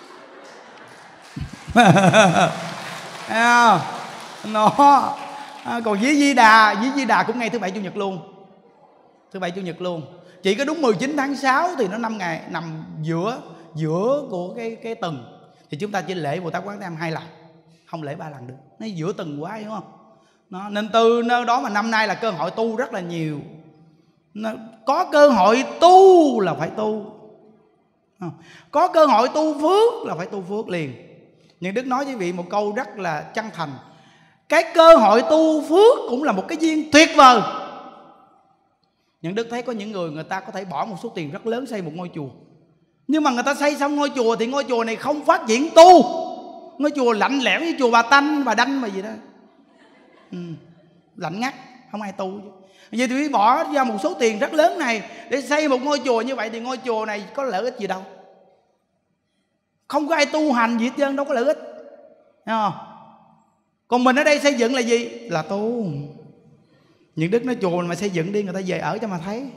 Còn với Di Đà cũng ngay thứ Bảy, Chủ nhật luôn. Thứ Bảy, Chủ nhật luôn. Chỉ có đúng 19 tháng 6 thì nó 5 ngày nằm giữa của cái tuần. Thì chúng ta chỉ lễ Bồ Tát Quán Thế Âm 2 lần, không lễ 3 lần được. Nó giữa tuần quá, hiểu không? Nên từ nơi đó mà năm nay là cơ hội tu rất là nhiều. Có cơ hội tu là phải tu. Có cơ hội tu phước là phải tu phước liền. Nhưng Đức nói với quý vị một câu rất là chân thành. Cái cơ hội tu phước cũng là một cái duyên tuyệt vời. Nhưng Đức thấy có những người ta có thể bỏ một số tiền rất lớn xây một ngôi chùa. Nhưng mà người ta xây xong ngôi chùa thì ngôi chùa này không phát triển tu. Ngôi chùa lạnh lẽo như chùa Bà Tanh, Bà Đanh mà gì đó. Lạnh ngắt, không ai tu chứ. Vậy thì bỏ ra một số tiền rất lớn này để xây một ngôi chùa như vậy thì ngôi chùa này có lợi ích gì đâu. Không có ai tu hành gì hết trơn, đâu có lợi ích. Thấy không? Còn mình ở đây xây dựng là gì? Là tu. Những Đức nói chùa mà xây dựng đi, người ta về ở cho mà thấy.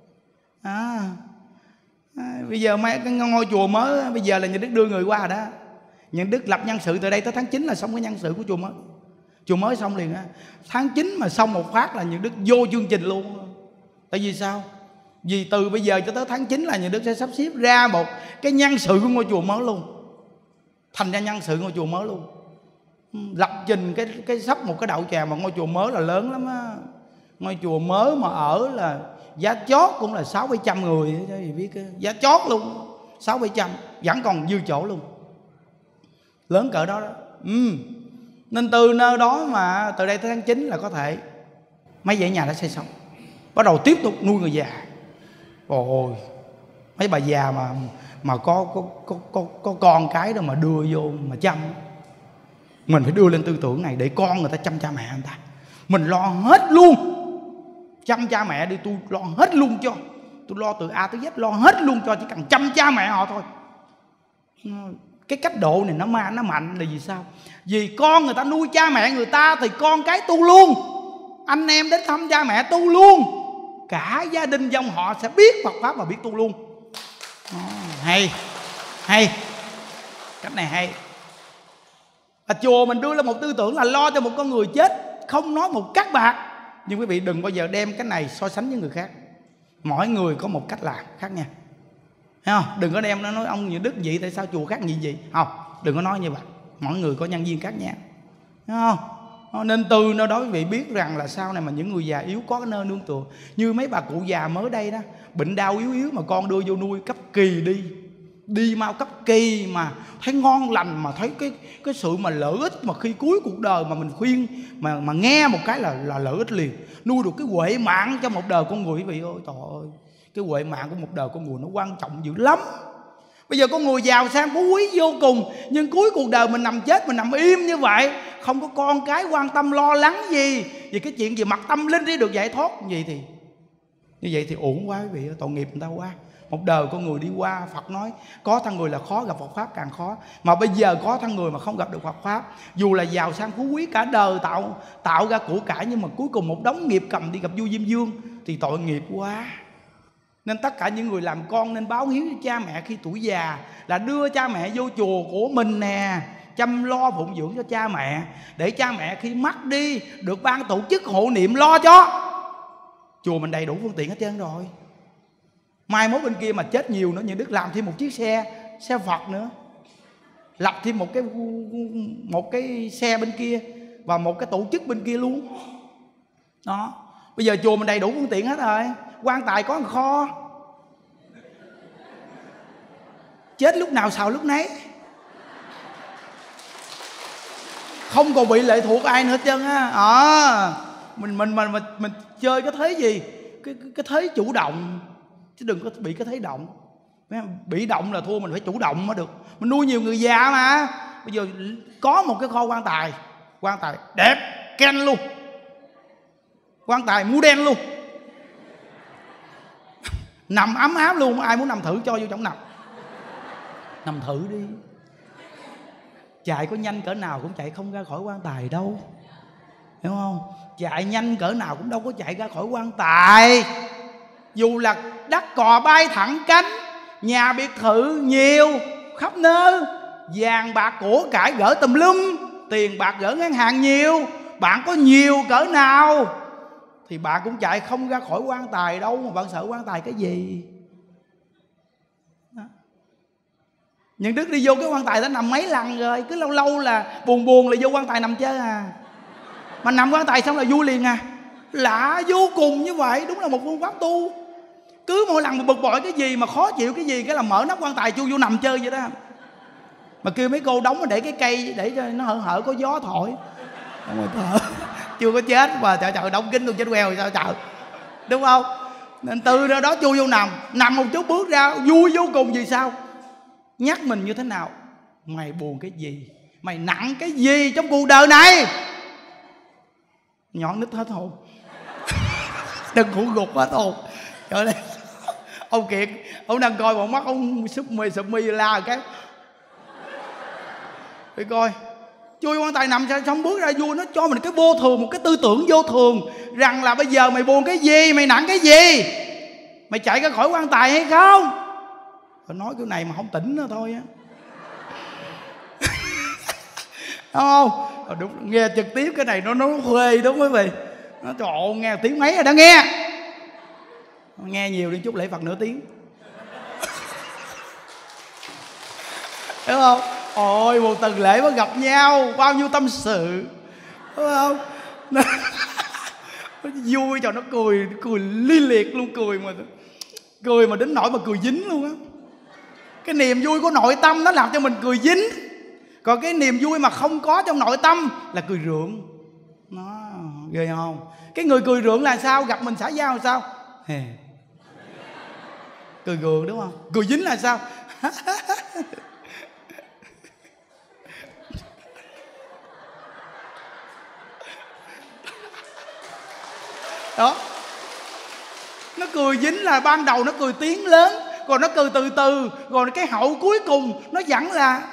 Bây giờ mấy cái ngôi chùa mới bây giờ là Những Đức đưa người qua rồi đó. Những Đức lập nhân sự từ đây tới tháng 9 là xong cái nhân sự của chùa mới. Chùa mới xong liền á. Tháng 9 mà xong một phát là Những Đức vô chương trình luôn. Tại vì sao? Vì từ bây giờ cho tới tháng 9 là Những Đức sẽ sắp xếp ra một cái nhân sự của ngôi chùa mới luôn. Thành ra nhân sự ngôi chùa mới luôn. Lập trình cái sắp một cái đậu tràng mà ngôi chùa mới là lớn lắm á. Ngôi chùa mới mà ở là giá chót cũng là 600-700 người cho gì biết, giá chót luôn 600-700 vẫn còn dư chỗ luôn, lớn cỡ đó đó. Nên từ nơi đó mà từ đây tới tháng 9 là có thể mấy dãy nhà đã xây xong, bắt đầu tiếp tục nuôi người già. Ôi mấy bà già mà có con cái đó mà đưa vô mà chăm, mình phải đưa lên tư tưởng này để con người ta chăm cha mẹ người ta. Mình lo hết luôn, chăm cha mẹ đi, tôi lo hết luôn cho, tôi lo từ A tới Z, lo hết luôn cho, chỉ cần chăm cha mẹ họ thôi. Cái cách độ này nó mạnh là vì sao? Vì con người ta nuôi cha mẹ người ta thì con cái tu luôn, anh em đến thăm cha mẹ tu luôn, cả gia đình dòng họ sẽ biết Phật pháp và biết tu luôn. Hay cách này hay. Chùa mình đưa ra một tư tưởng là lo cho một con người chết, không nói một cắt bạc. Nhưng quý vị đừng bao giờ đem cái này so sánh với người khác. Mỗi người có một cách làm khác nha, thấy không? Đừng có đem nó nói ông như Đức vậy, tại sao chùa khác gì không, đừng có nói như vậy. Mỗi người có nhân viên khác nhau, thấy không? Nên từ nơi đó quý vị biết rằng là sau này mà những người già yếu có cái nơi nương tựa. Như mấy bà cụ già mới đây đó, bệnh đau yếu mà con đưa vô nuôi cấp kỳ đi mau cấp kỳ mà thấy ngon lành, mà thấy cái sự mà lợi ích mà khi cuối cuộc đời mà mình khuyên mà nghe một cái là lợi ích liền. Nuôi được cái huệ mạng cho một đời con người quý vị ơi, trời ơi, cái huệ mạng của một đời con người nó quan trọng dữ lắm. Bây giờ con người giàu sang phú quý vô cùng, nhưng cuối cuộc đời mình nằm chết, mình nằm im như vậy, không có con cái quan tâm lo lắng gì vì cái chuyện gì mặt tâm linh đi được giải thoát gì, thì như vậy thì uổng quá quý vị, tội nghiệp người ta quá. Một đời con người đi qua, Phật nói có thân người là khó, gặp Phật pháp càng khó. Mà bây giờ có thân người mà không gặp được Phật pháp, dù là giàu sang phú quý cả đời tạo ra của cải, nhưng mà cuối cùng một đống nghiệp cầm đi gặp vua Diêm Vương thì tội nghiệp quá. Nên tất cả những người làm con nên báo hiếu với cha mẹ khi tuổi già, là đưa cha mẹ vô chùa của mình nè, chăm lo phụng dưỡng cho cha mẹ, để cha mẹ khi mất đi được ban tổ chức hộ niệm lo cho. Chùa mình đầy đủ phương tiện hết trơn rồi. Mai mốt bên kia mà chết nhiều nữa, như Đức làm thêm một chiếc xe Phật nữa, lập thêm một cái xe bên kia và một cái tổ chức bên kia luôn đó. Bây giờ chùa mình đầy đủ phương tiện hết rồi, quan tài có một kho, chết lúc nào xào lúc nấy, không còn bị lệ thuộc ai nữa hết trơn á. Mình chơi cái thế gì, cái thế chủ động, chứ đừng có bị cái thế động. Bị động là thua, mình phải chủ động mới được. Mình nuôi nhiều người già mà. Bây giờ có một cái kho quan tài đẹp ken luôn, quan tài mua đen luôn, nằm ấm áp luôn. Ai muốn nằm thử cho vô trong nằm thử đi. Chạy có nhanh cỡ nào cũng chạy không ra khỏi quan tài đâu, hiểu không? Chạy nhanh cỡ nào cũng đâu có chạy ra khỏi quan tài. Dù là đất cò bay thẳng cánh, nhà biệt thự nhiều khắp nơi, vàng bạc của cải gỡ tùm lum, tiền bạc gỡ ngân hàng nhiều, bạn có nhiều cỡ nào thì bạn cũng chạy không ra khỏi quan tài đâu. Mà bạn sợ quan tài cái gì? Những Đức đi vô cái quan tài đã nằm mấy lần rồi, cứ lâu là buồn là vô quan tài nằm chơi à. Mà nằm quan tài xong là vui liền à. Lạ vô cùng như vậy, đúng là một phương pháp tu. Cứ mỗi lần mà bực bội cái gì mà khó chịu cái gì, cái là mở nắp quan tài chui vô nằm chơi vậy đó. Mà kêu mấy cô đóng để cái cây để cho nó hở có gió thổi. Chưa có chết mà trời đóng kính luôn chết queo rồi sao trời, đúng không? Nên từ đó chui vô nằm một chút bước ra vui vô cùng. Vì sao? Nhắc mình như thế nào? Mày buồn cái gì, mày nặng cái gì trong cuộc đời này? Nhọn nít hết hồn. Đừng hủ gục hết hồn. Trời ơi, ông Kiệt, ông đang coi một mắt ông sụp mi la cái đi coi chui quan tài nằm xong bước ra vui. Nó cho mình cái vô thường, một cái tư tưởng vô thường, rằng là bây giờ mày buồn cái gì, mày nặng cái gì, mày chạy ra khỏi quan tài hay không? Tôi nói kiểu này mà không tỉnh nữa thôi á. Đúng không? Đúng, nghe trực tiếp cái này nó khuê đúng quý vị. Nó trời ơi, nghe tiếng mấy rồi đó nghe. Nghe nhiều đi chút lễ Phật nửa tiếng. Đúng không? Ôi một tuần lễ mới gặp nhau, bao nhiêu tâm sự, đúng không? Nó vui cho nó cười li liệt luôn, cười mà đến nỗi mà cười dính luôn á. Cái niềm vui của nội tâm nó làm cho mình cười dính, còn cái niềm vui mà không có trong nội tâm là cười rượng. Nó ghê không? Cái người cười rượng là sao? Gặp mình xã giao là sao? Cười gượng đúng không? Cười dính là sao? Đó, nó cười dính là ban đầu nó cười tiếng lớn, còn nó cười từ từ, rồi cái hậu cuối cùng nó vẫn là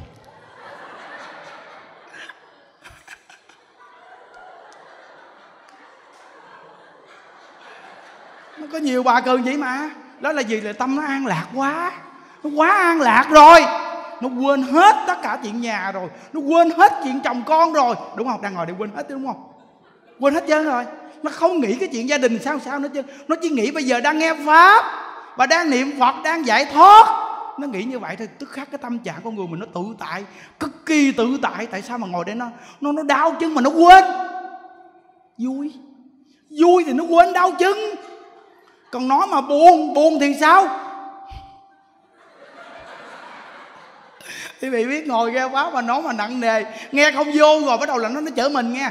nó có nhiều bà cười vậy mà. Đó là gì? Là tâm nó an lạc quá, nó quá an lạc rồi, nó quên hết tất cả chuyện nhà rồi, nó quên hết chuyện chồng con rồi, đúng không? Đang ngồi đây quên hết đúng không? Quên hết trơn rồi. Nó không nghĩ cái chuyện gia đình sao nữa chứ. Nó chỉ nghĩ bây giờ đang nghe pháp và đang niệm Phật, đang giải thoát. Nó nghĩ như vậy thôi, tức khắc cái tâm trạng con người mình nó tự tại, cực kỳ tự tại. Tại sao mà ngồi đây nó đau chân mà nó quên vui thì nó quên đau chân. Còn nó mà buồn thì sao? Quý vị biết ngồi nghe pháp mà nó mà nặng nề, nghe không vô rồi bắt đầu là nó chở mình nghe.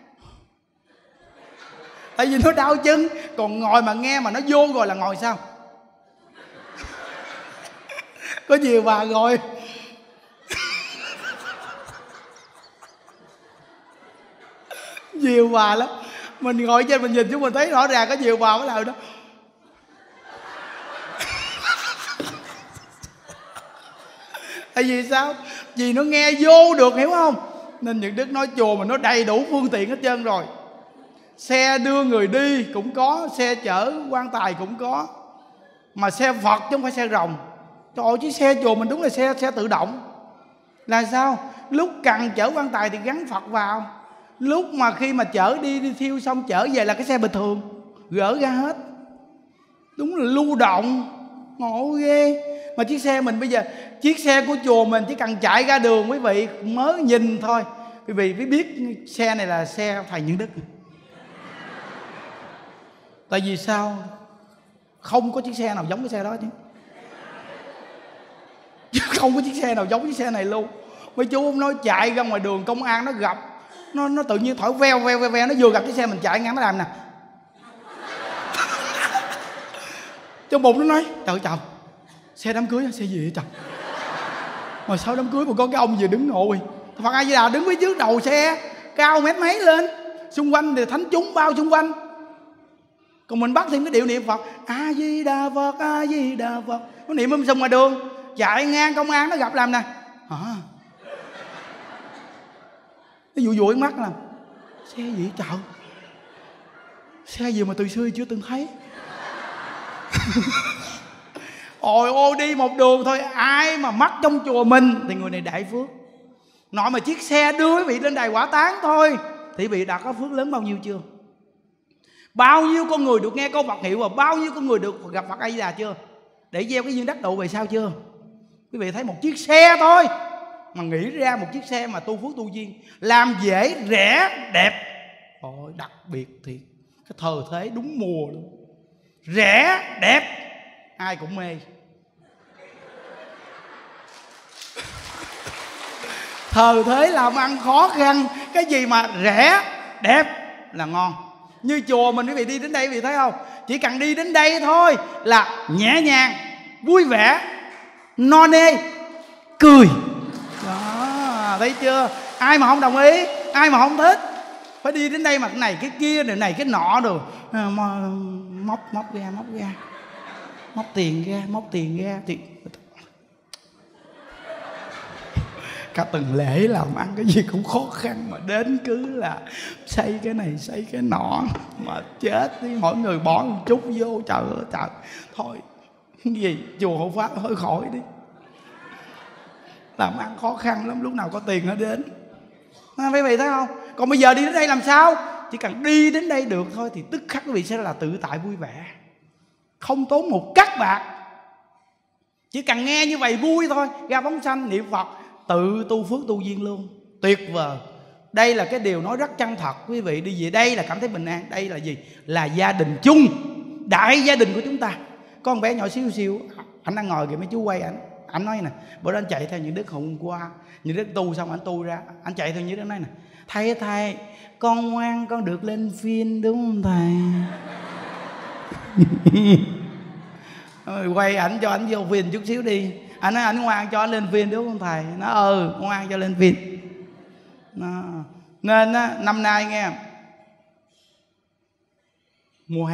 Tại vì nó đau chân. Còn ngồi mà nghe mà nó vô rồi là ngồi sao? Có nhiều bà ngồi nhiều bà lắm. Mình ngồi trên mình nhìn chúng mình thấy rõ ràng có nhiều bà mới làm đó. Tại vì sao? Vì nó nghe vô được, hiểu không? Nên những Đức nói chùa mình nó đầy đủ phương tiện hết trơn rồi. Xe đưa người đi cũng có, xe chở quan tài cũng có. Mà xe Phật chứ không phải xe rồng. Trời ơi, chứ xe chùa mình đúng là xe tự động. Là sao? Lúc cần chở quan tài thì gắn Phật vào. Lúc mà khi mà chở đi thiêu xong chở về là cái xe bình thường, gỡ ra hết. Đúng là lưu động, ngộ ghê. Mà chiếc xe mình bây giờ, chiếc xe của chùa mình chỉ cần chạy ra đường quý vị mới nhìn thôi, quý vị mới biết xe này là xe thầy Những Đức. Tại vì sao? Không có chiếc xe nào giống cái xe đó chứ. Không có chiếc xe nào giống chiếc xe này luôn. Mấy chú ông nói chạy ra ngoài đường công an nó gặp, nó tự nhiên thổi veo, nó vừa gặp chiếc xe mình chạy ngang nó làm nè. Trong bụng nó nói trời xe đám cưới, xe gì vậy trời? Mà sau đám cưới mà có cái ông gì đứng ngồi Phật A Di Đà đứng phía trước đầu xe, cao mét mấy lên, xung quanh thì thánh chúng bao xung quanh. Còn mình bắt thêm cái điệu niệm Phật A Di Đà Phật, A Di Đà Phật, nó niệm xong ngoài đường, chạy ngang công an nó gặp làm nè. Nó dụi mắt làm xe gì trời? Xe gì mà từ xưa chưa từng thấy. Ôi ô, đi một đường thôi, ai mà mắc trong chùa mình thì người này đại phước. Nội mà chiếc xe đưa quý vị lên đài quả táng thôi thì quý vị đã có phước lớn bao nhiêu chưa? Bao nhiêu con người được nghe câu Phật hiệu và bao nhiêu con người được gặp Phật A Di Đà chưa? Để gieo cái duyên đắc độ về sau chưa? Quý vị thấy một chiếc xe thôi mà nghĩ ra một chiếc xe mà tu phước tu duyên, làm dễ, rẻ, đẹp. Ôi đặc biệt thiệt, cái thờ thế đúng mùa luôn. Rẻ, đẹp, ai cũng mê. Thờ thế làm ăn khó khăn, cái gì mà rẻ, đẹp là ngon. Như chùa mình quý vị đi đến đây quý vị thấy không? Chỉ cần đi đến đây thôi là nhẹ nhàng, vui vẻ, no nê, cười. Đó, thấy chưa? Ai mà không đồng ý, ai mà không thích. Phải đi đến đây mà cái này cái kia, này cái nọ rồi móc ra, móc tiền ra thì cả tuần lễ làm ăn cái gì cũng khó khăn, mà đến cứ là xây cái này xây cái nọ mà chết đi, mỗi người bỏ một chút vô. Trời ơi trời, thôi cái gì chùa Hộ Pháp thôi khỏi đi, làm ăn khó khăn lắm, lúc nào có tiền nó đến. Quý vị thấy không? Còn bây giờ đi đến đây làm sao? Chỉ cần đi đến đây được thôi thì tức khắc quý vị sẽ là tự tại vui vẻ, không tốn một cắc bạc. Chỉ cần nghe như vậy vui thôi, ra bóng xanh niệm Phật, tự tu phước tu duyên luôn. Tuyệt vời. Đây là cái điều nói rất chân thật quý vị. Đi về đây là cảm thấy bình an. Đây là gì? Là gia đình chung, đại gia đình của chúng ta. Có con bé nhỏ xíu xíu, anh đang ngồi kìa, mấy chú quay anh nói nè, bữa đó anh chạy theo những Đức hôm qua, những Đức tu xong anh tu ra, anh chạy theo những Đức nói nè, thầy con ngoan, con được lên phim đúng không thầy? Quay ảnh cho ảnh vô phim chút xíu đi. Anh nói ảnh ngoan cho anh lên phim đúng không thầy? Nó ngoan cho lên phim. Nên á, năm nay nghe, mùa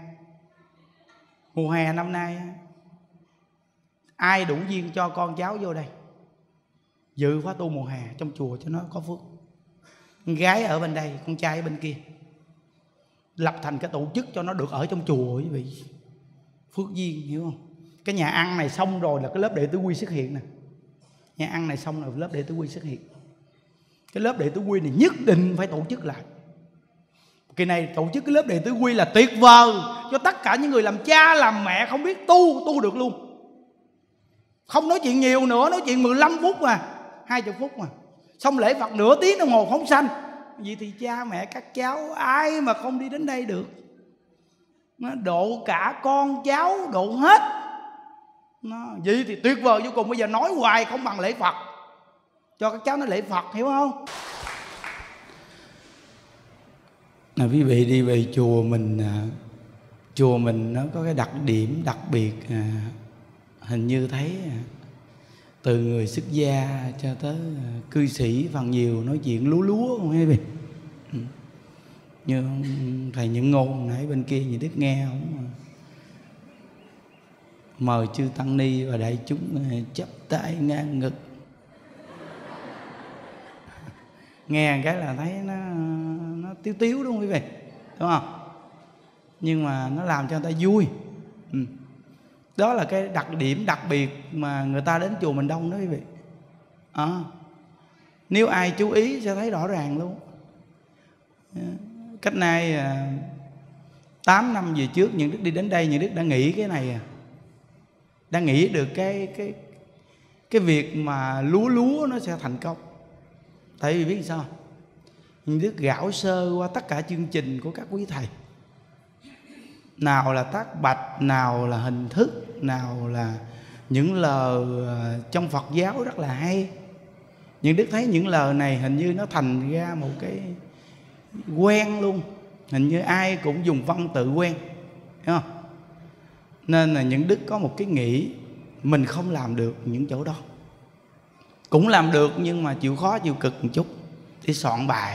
hè năm nay ai đủ duyên cho con cháu vô đây dự khóa tu mùa hè trong chùa cho nó có phước. Con gái ở bên đây, con trai ở bên kia, lập thành cái tổ chức cho nó được ở trong chùa quý vị. Phước duyên, hiểu không? Cái nhà ăn này xong rồi là cái lớp đệ tử quy xuất hiện nè. Nhà ăn này xong rồi lớp đệ tử quy xuất hiện. Cái lớp đệ tử quy này nhất định phải tổ chức lại. Kỳ này tổ chức cái lớp đệ tử quy là tuyệt vời cho tất cả những người làm cha làm mẹ không biết tu được luôn. Không nói chuyện nhiều nữa, nói chuyện 15 phút mà, 20 phút mà. Xong lễ Phật nửa tiếng đồng hồ phóng sanh. Vậy thì cha mẹ các cháu ai mà không đi đến đây được? Nó độ cả con cháu, độ hết. Vậy thì tuyệt vời vô cùng. Bây giờ nói hoài không bằng lễ Phật. Cho các cháu nói lễ Phật, hiểu không? Quý vị đi về chùa mình nó có cái đặc điểm đặc biệt, hình như thấy từ người xuất gia cho tới cư sĩ phần nhiều nói chuyện lúa không quý vị. Như thầy Những Ngôn nãy bên kia gì Đức nghe không, mời chư tăng ni và đại chúng chắp tay ngang ngực. Nghe cái là thấy nó tiếu đúng không quý vị, đúng không? Nhưng mà nó làm cho người ta vui. Đó là cái đặc điểm đặc biệt mà người ta đến chùa mình đông đó quý vị. Nếu ai chú ý sẽ thấy rõ ràng luôn. Cách nay 8 năm về trước những Đức đi đến đây, những Đức đã nghĩ cái này, đã nghĩ được cái việc mà lúa nó sẽ thành công. Tại vì biết sao, những Đức gạo sơ qua tất cả chương trình của các quý thầy, nào là tác bạch, nào là hình thức, nào là những lời trong Phật giáo rất là hay. Nhưng Đức thấy những lời này hình như nó thành ra một cái quen luôn. Hình như ai cũng dùng văn tự quen, hiểu không? Nên là những Đức có một cái nghĩ mình không làm được những chỗ đó. Cũng làm được nhưng mà chịu khó chịu cực một chút để soạn bài.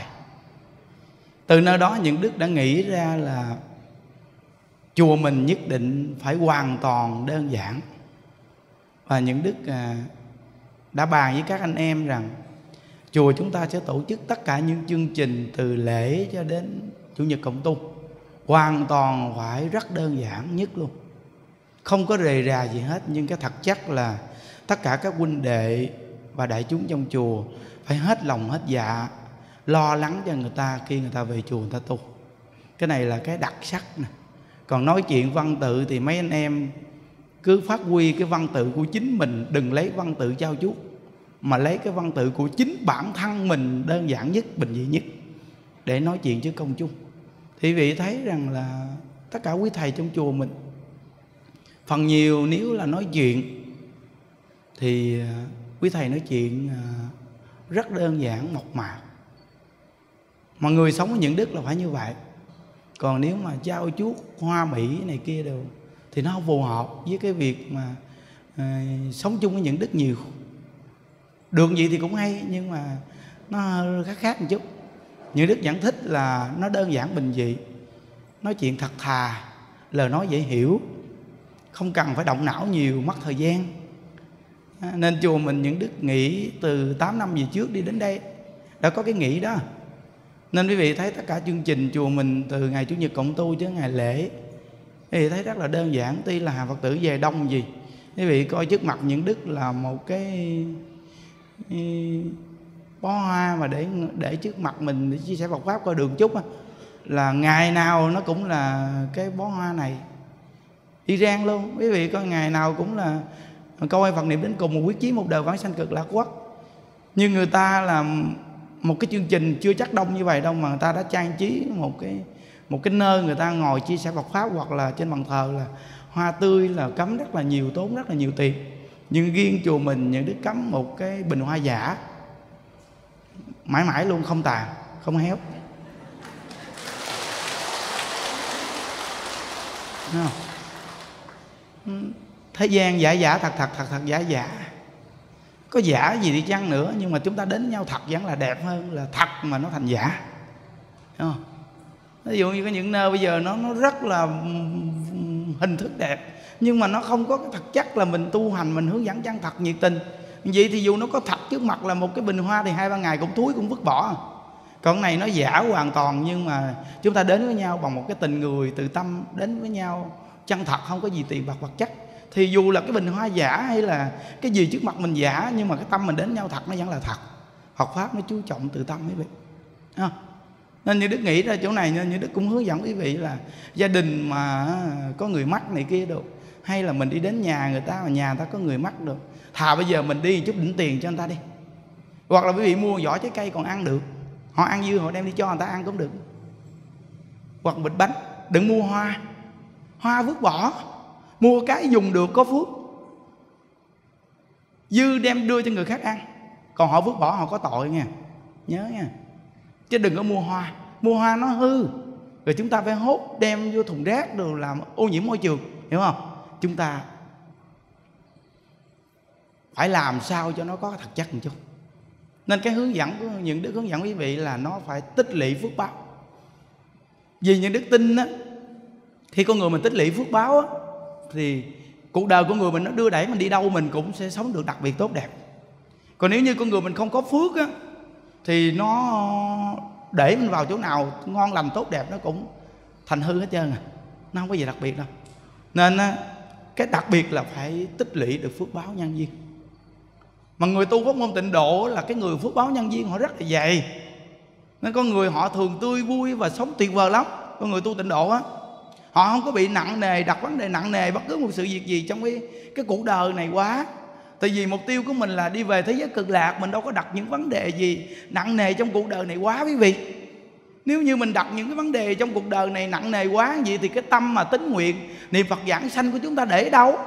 Từ nơi đó những Đức đã nghĩ ra là chùa mình nhất định phải hoàn toàn đơn giản. Và những Đức đã bàn với các anh em rằng chùa chúng ta sẽ tổ chức tất cả những chương trình từ lễ cho đến Chủ nhật cộng tu hoàn toàn phải rất đơn giản nhất luôn, không có rề rà gì hết. Nhưng cái thật chất là tất cả các huynh đệ và đại chúng trong chùa phải hết lòng hết dạ lo lắng cho người ta khi người ta về chùa người ta tu. Cái này là cái đặc sắc nè. Còn nói chuyện văn tự thì mấy anh em cứ phát huy cái văn tự của chính mình, đừng lấy văn tự trao chuốt, mà lấy cái văn tự của chính bản thân mình đơn giản nhất, bình dị nhất để nói chuyện với công chúng. Thì vị thấy rằng là tất cả quý thầy trong chùa mình phần nhiều nếu là nói chuyện thì quý thầy nói chuyện rất đơn giản mộc mạc. Mà người sống với những Đức là phải như vậy. Còn nếu mà trao chuốt hoa mỹ này kia đều thì nó không phù hợp với cái việc mà sống chung với những Đức nhiều. Được gì thì cũng hay, nhưng mà nó khác một chút. Những Đức vẫn thích là nó đơn giản bình dị, nói chuyện thật thà, lời nói dễ hiểu, không cần phải động não nhiều, mất thời gian. Nên chùa mình những Đức nghĩ từ 8 năm về trước đi đến đây đã có cái nghĩ đó. Nên quý vị thấy tất cả chương trình chùa mình từ ngày Chủ nhật cộng tu tới ngày lễ thì thấy rất là đơn giản. Tuy là Phật tử về đông gì, quý vị coi trước mặt những Đức là một cái bó hoa mà để trước mặt mình để chia sẻ Phật pháp coi đường chút á, là ngày nào nó cũng là cái bó hoa này y rang luôn. Quý vị coi ngày nào cũng là câu ai Phật niệm đến cùng, một quyết chí một đời vãng sanh cực lạc quốc. Nhưng người ta là một cái chương trình chưa chắc đông như vậy đâu mà người ta đã trang trí một cái nơi người ta ngồi chia sẻ Phật pháp, hoặc là trên bàn thờ là hoa tươi là cắm rất là nhiều, tốn rất là nhiều tiền. Nhưng riêng chùa mình những đức cắm một cái bình hoa giả mãi mãi luôn, không tàn không héo. Thấy không? Thế gian giả giả thật thật, thật thật giả giả. Có giả gì đi chăng nữa, nhưng mà chúng ta đến nhau thật vẫn là đẹp hơn là thật mà nó thành giả. Thấy không? Ví dụ như có những nơi bây giờ nó rất là hình thức đẹp, nhưng mà nó không có cái thực chất là mình tu hành, mình hướng dẫn chân thật nhiệt tình. Vậy thì dù nó có thật trước mặt là một cái bình hoa thì 2-3 ngày cũng thúi, cũng vứt bỏ. Còn này nó giả hoàn toàn, nhưng mà chúng ta đến với nhau bằng một cái tình người, từ tâm đến với nhau chân thật, không có gì tiền bạc vật chất. Thì dù là cái bình hoa giả hay là cái gì trước mặt mình giả, nhưng mà cái tâm mình đến nhau thật, nó vẫn là thật. Học pháp nó chú trọng từ tâm quý vị. Nên như Đức nghĩ ra chỗ này, nên như Đức cũng hướng dẫn quý vị là gia đình mà có người mắc này kia được, hay là mình đi đến nhà người ta mà nhà người ta có người mắc được, thà bây giờ mình đi chút đỉnh tiền cho người ta đi. Hoặc là quý vị mua vỏ trái cây còn ăn được, họ ăn dư họ đem đi cho người ta ăn cũng được. Hoặc bịch bánh, đừng mua hoa, hoa vứt bỏ. Mua cái dùng được có phước, dư đem đưa cho người khác ăn, còn họ vứt bỏ họ có tội nha, nhớ nha. Chứ đừng có mua hoa, mua hoa nó hư, rồi chúng ta phải hốt đem vô thùng rác rồi làm ô nhiễm môi trường, hiểu không? Chúng ta phải làm sao cho nó có thực chất một chút. Nên cái hướng dẫn của những đức hướng dẫn quý vị là nó phải tích lũy phước báo. Vì những đức tin á, khi con người mình tích lũy phước báo á, thì cuộc đời của người mình nó đưa đẩy mình đi đâu mình cũng sẽ sống được đặc biệt tốt đẹp. Còn nếu như con người mình không có phước á, thì nó để mình vào chỗ nào ngon lành tốt đẹp nó cũng thành hư hết trơn à. Nó không có gì đặc biệt đâu. Nên cái đặc biệt là phải tích lũy được phước báo nhân duyên. Mà người tu pháp môn tịnh độ là cái người phước báo nhân duyên họ rất là dày. Nên con người họ thường tươi vui và sống tuyệt vời lắm. Con người tu tịnh độ á, họ không có bị nặng nề, đặt vấn đề nặng nề bất cứ một sự việc gì trong cái cuộc đời này quá. Tại vì mục tiêu của mình là đi về thế giới cực lạc, mình đâu có đặt những vấn đề gì nặng nề trong cuộc đời này quá quý vị. Nếu như mình đặt những cái vấn đề trong cuộc đời này nặng nề quá gì thì cái tâm mà tín nguyện niệm Phật giảng sanh của chúng ta để đâu.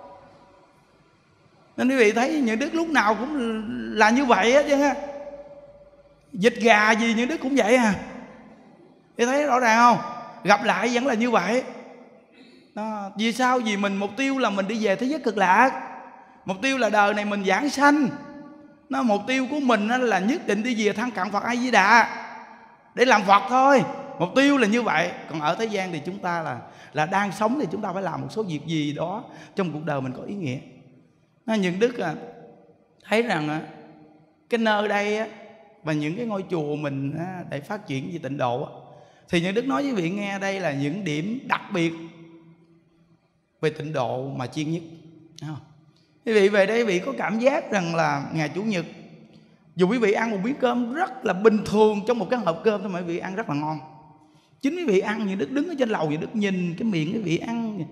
Nên quý vị thấy những đức lúc nào cũng là như vậy á chứ ha. Dịch gà gì những đức cũng vậy à. Thì thấy rõ ràng không? Gặp lại vẫn là như vậy đó. Vì sao? Vì mình mục tiêu là mình đi về thế giới cực lạc, mục tiêu là đời này mình giảng sanh. Mục tiêu của mình là nhất định đi về thân cận Phật A Di Đà để làm Phật thôi. Mục tiêu là như vậy. Còn ở thế gian thì chúng ta là đang sống thì chúng ta phải làm một số việc gì đó trong cuộc đời mình có ý nghĩa. Những đức thấy rằng cái nơi đây và những cái ngôi chùa mình để phát triển về tịnh độ thì những đức nói với quý vị nghe, đây là những điểm đặc biệt về tịnh độ mà chuyên nhất. Quý vị về đây quý vị có cảm giác rằng là ngày Chủ nhật dù quý vị ăn một miếng cơm rất là bình thường trong một cái hộp cơm thôi mà quý vị ăn rất là ngon. Chính quý vị ăn, những đức đứng ở trên lầu, những đức nhìn cái miệng quý vị ăn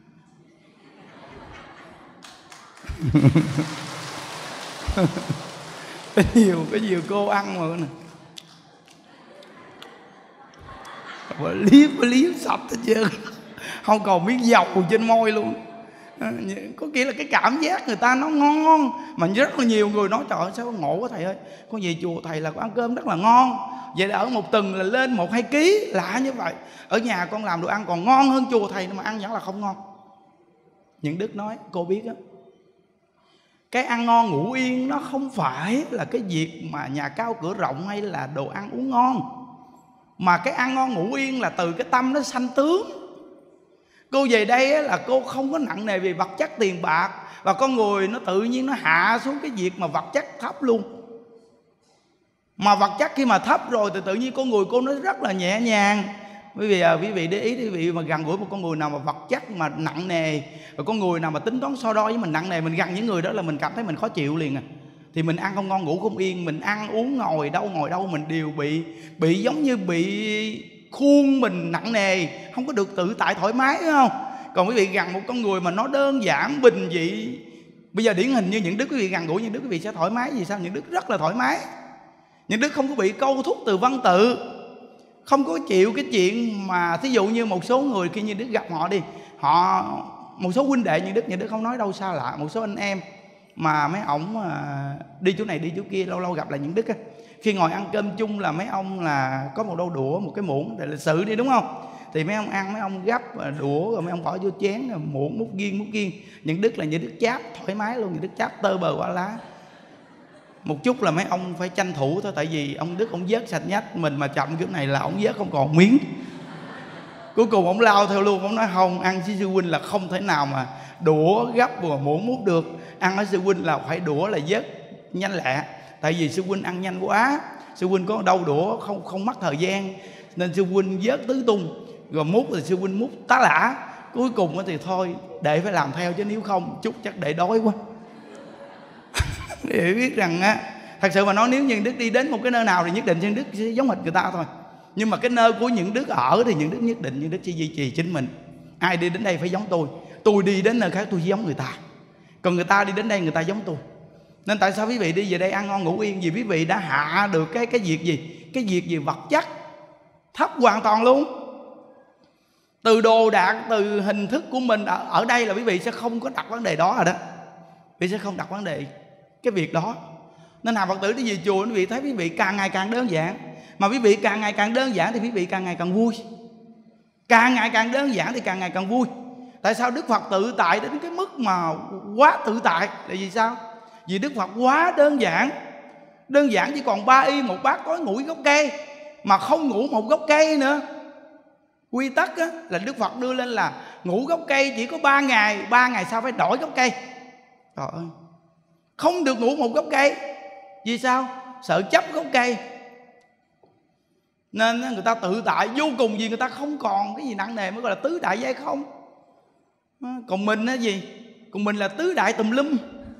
có nhiều cô ăn mà nè, liếm sạch hết trơn, không còn miếng dầu trên môi luôn. Có nghĩa là cái cảm giác người ta nó ngon. Mà rất là nhiều người nói trời ơi sao ngộ quá thầy ơi, con về chùa thầy là con ăn cơm rất là ngon. Vậy là ở một tuần là lên 1-2 ký, lạ như vậy. Ở nhà con làm đồ ăn còn ngon hơn chùa thầy mà ăn vẫn là không ngon. Những đức nói cô biết á, cái ăn ngon ngủ yên nó không phải là cái việc mà nhà cao cửa rộng hay là đồ ăn uống ngon, mà cái ăn ngon ngủ yên là từ cái tâm nó sanh tướng. Cô về đây là cô không có nặng nề về vật chất tiền bạc, và con người nó tự nhiên nó hạ xuống cái việc mà vật chất thấp luôn. Mà vật chất khi mà thấp rồi thì tự nhiên con người cô nó rất là nhẹ nhàng. Bởi vì quý vị để ý, quý vị mà gần gũi một con người nào mà vật chất mà nặng nề, rồi con người nào mà tính toán so đo với mình nặng nề, mình gần những người đó là mình cảm thấy mình khó chịu liền à. Thì mình ăn không ngon ngủ không yên, mình ăn uống ngồi đâu mình đều bị giống như bị khuôn mình nặng nề, không có được tự tại thoải mái, đúng không? Còn quý vị gần một con người mà nó đơn giản bình dị, bây giờ điển hình như những đức quý vị gần gũi những đức quý vị sẽ thoải mái. Vì sao? Những đức rất là thoải mái. Những đức không có bị câu thúc từ văn tự, không có chịu cái chuyện mà thí dụ như một số người khi Như Đức gặp họ đi, họ một số huynh đệ Như Đức không nói đâu xa lạ, một số anh em mà mấy ổng đi chỗ này đi chỗ kia, lâu lâu gặp lại Như Đức á, khi ngồi ăn cơm chung là mấy ông là có một đôi đũa, một cái muỗng để lịch sự đi, đúng không? Thì mấy ông ăn, mấy ông gấp đũa rồi mấy ông bỏ vô chén, rồi muỗng múc nghiêng. Như Đức là Như Đức cháp thoải mái luôn, Như Đức cháp tơ bờ quả lá. Một chút là mấy ông phải tranh thủ thôi, tại vì ông Đức ông vớt sạch nhách, mình mà chậm kiểu này là ông vớt không còn miếng. Cuối cùng ông lao theo luôn, ông nói không, ăn với sư huynh là không thể nào mà đũa gấp và muỗng múc được, ăn với sư huynh là phải đũa là vớt nhanh lẹ, tại vì sư huynh ăn nhanh quá, sư huynh có đâu đũa không mất thời gian, nên sư huynh vớt tứ tung, rồi múc thì sư huynh múc tá lả. Cuối cùng thì thôi đệ phải làm theo, chứ nếu không chút chắc đệ đói quá. Để biết rằng á, thật sự mà nói, nếu như Đức đi đến một cái nơi nào thì nhất định Nhân Đức sẽ giống hệt người ta thôi. Nhưng mà cái nơi của những Đức ở thì những Đức nhất định những Đức sẽ duy trì chính mình. Ai đi đến đây phải giống tôi đi đến nơi khác tôi giống người ta, còn người ta đi đến đây người ta giống tôi. Nên tại sao quý vị đi về đây ăn ngon ngủ yên? Vì quý vị đã hạ được cái việc gì? Cái việc gì vật chất thấp hoàn toàn luôn. Từ đồ đạc, từ hình thức của mình ở đây là quý vị sẽ không có đặt vấn đề đó rồi đó. Quý vị sẽ không đặt vấn đề cái việc đó. Nên hàng Phật tử đi về chùa, quý vị thấy quý vị càng ngày càng đơn giản. Mà quý vị càng ngày càng đơn giản thì quý vị càng ngày càng vui. Càng ngày càng đơn giản thì càng ngày càng vui. Tại sao Đức Phật tự tại đến cái mức mà quá tự tại? Là vì sao? Vì Đức Phật quá đơn giản. Đơn giản chỉ còn 3 y một bát cối ngủ gốc cây, mà không ngủ một gốc cây nữa. Quy tắc á, là Đức Phật đưa lên là ngủ gốc cây chỉ có 3 ngày, 3 ngày sau phải đổi gốc cây. Trời ơi, không được ngủ một gốc cây. Vì sao? Sợ chấp gốc cây. Nên người ta tự tại vô cùng, vì người ta không còn cái gì nặng nề, mới gọi là tứ đại giai không. Còn mình là gì? Còn mình là tứ đại tùm lum.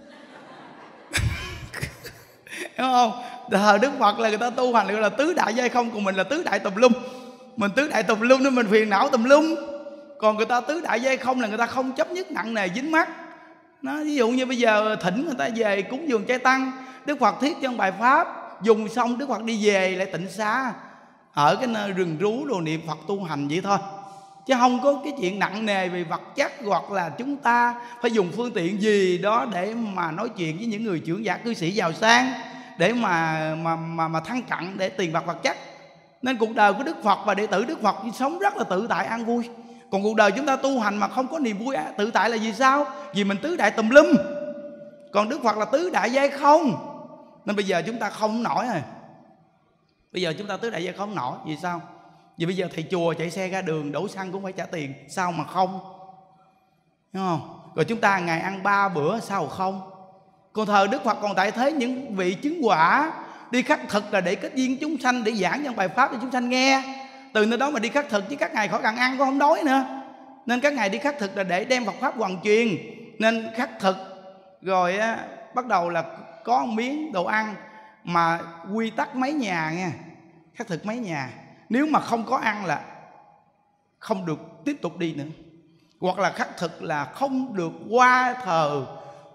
Đúng không? Thời Đức Phật là người ta tu hành gọi là tứ đại giai không, còn mình là tứ đại tùm lum. Mình tứ đại tùm lum nên mình phiền não tùm lum. Còn người ta tứ đại giai không là người ta không chấp nhất nặng nề dính mắc. Ví dụ như bây giờ thỉnh người ta về cúng dường chay tăng, Đức Phật thiết cho bài pháp, dùng xong Đức Phật đi về lại tịnh xá, ở cái nơi rừng rú đồ niệm Phật tu hành vậy thôi. Chứ không có cái chuyện nặng nề về vật chất, hoặc là chúng ta phải dùng phương tiện gì đó để mà nói chuyện với những người trưởng giả cư sĩ giàu sang, để mà thăng cặn để tiền bạc vật chất. Nên cuộc đời của Đức Phật và đệ tử Đức Phật sống rất là tự tại an vui. Còn cuộc đời chúng ta tu hành mà không có niềm vui tự tại là vì sao? Vì mình tứ đại tùm lum. Còn Đức Phật là tứ đại giai không. Nên bây giờ chúng ta không nổi rồi. Bây giờ chúng ta tứ đại giai không nổi. Vì sao? Vì bây giờ thầy chùa chạy xe ra đường đổ xăng cũng phải trả tiền. Sao mà không? Đúng không? Rồi chúng ta ngày ăn 3 bữa sao mà không? Còn thời Đức Phật còn tại thế, những vị chứng quả đi khắc thực là để kết duyên chúng sanh, để giảng những bài pháp cho chúng sanh nghe. Từ nơi đó mà đi khắc thực, chứ các ngài khỏi cần ăn cũng không đói nữa. Nên các ngài đi khắc thực là để đem Phật pháp hoàn truyền. Nên khắc thực rồi bắt đầu là có một miếng đồ ăn, mà quy tắc mấy nhà nha, khắc thực mấy nhà, nếu mà không có ăn là không được tiếp tục đi nữa. Hoặc là khắc thực là không được qua thờ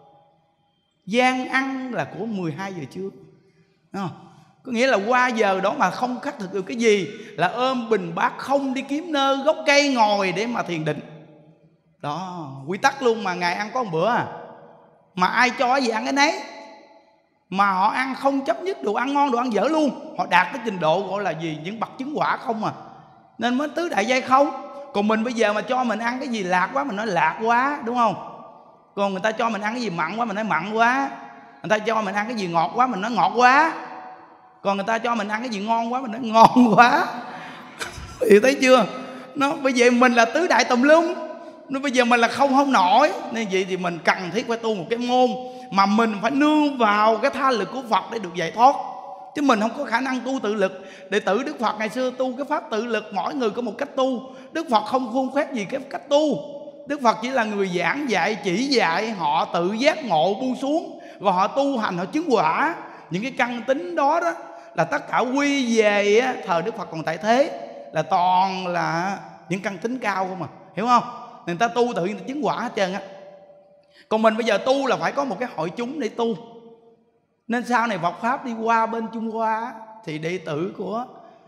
gian ăn là của 12 giờ trưa. Đúng không? Có nghĩa là qua giờ đó mà không khắc thực được cái gì là ôm bình bát không đi kiếm nơi gốc cây ngồi để mà thiền định. Đó, quy tắc luôn. Mà ngày ăn có một bữa mà ai cho gì ăn cái nấy. Mà họ ăn không chấp nhất đồ ăn ngon, đồ ăn dở luôn. Họ đạt cái trình độ gọi là gì? Những bậc chứng quả không à. Nên mới tứ đại giai không. Còn mình bây giờ mà cho mình ăn cái gì lạc quá, mình nói lạc quá, đúng không? Còn người ta cho mình ăn cái gì mặn quá, mình nói mặn quá. Người ta cho mình ăn cái gì ngọt quá, mình nói ngọt quá. Còn người ta cho mình ăn cái gì ngon quá, mình nói ngon quá. Thì thấy chưa? Bây giờ mình là tứ đại tùm lum. Bây giờ mình là không nổi. Nên vậy thì mình cần thiết phải tu một cái môn mà mình phải nương vào cái tha lực của Phật để được giải thoát. Chứ mình không có khả năng tu tự lực. Đệ tử Đức Phật ngày xưa tu cái pháp tự lực, mỗi người có một cách tu. Đức Phật không khuôn phép gì cái cách tu. Đức Phật chỉ là người giảng dạy, chỉ dạy họ tự giác ngộ buông xuống, rồi họ tu hành, họ chứng quả. Những cái căn tính đó là tất cả quy về thời Đức Phật còn tại thế, là toàn là những căn tính cao không à, hiểu không? Người ta tu tự nhiên chứng quả hết trơn á. Còn mình bây giờ tu là phải có một cái hội chúng để tu. Nên sau này Phật Pháp đi qua bên Trung Hoa thì đệ tử của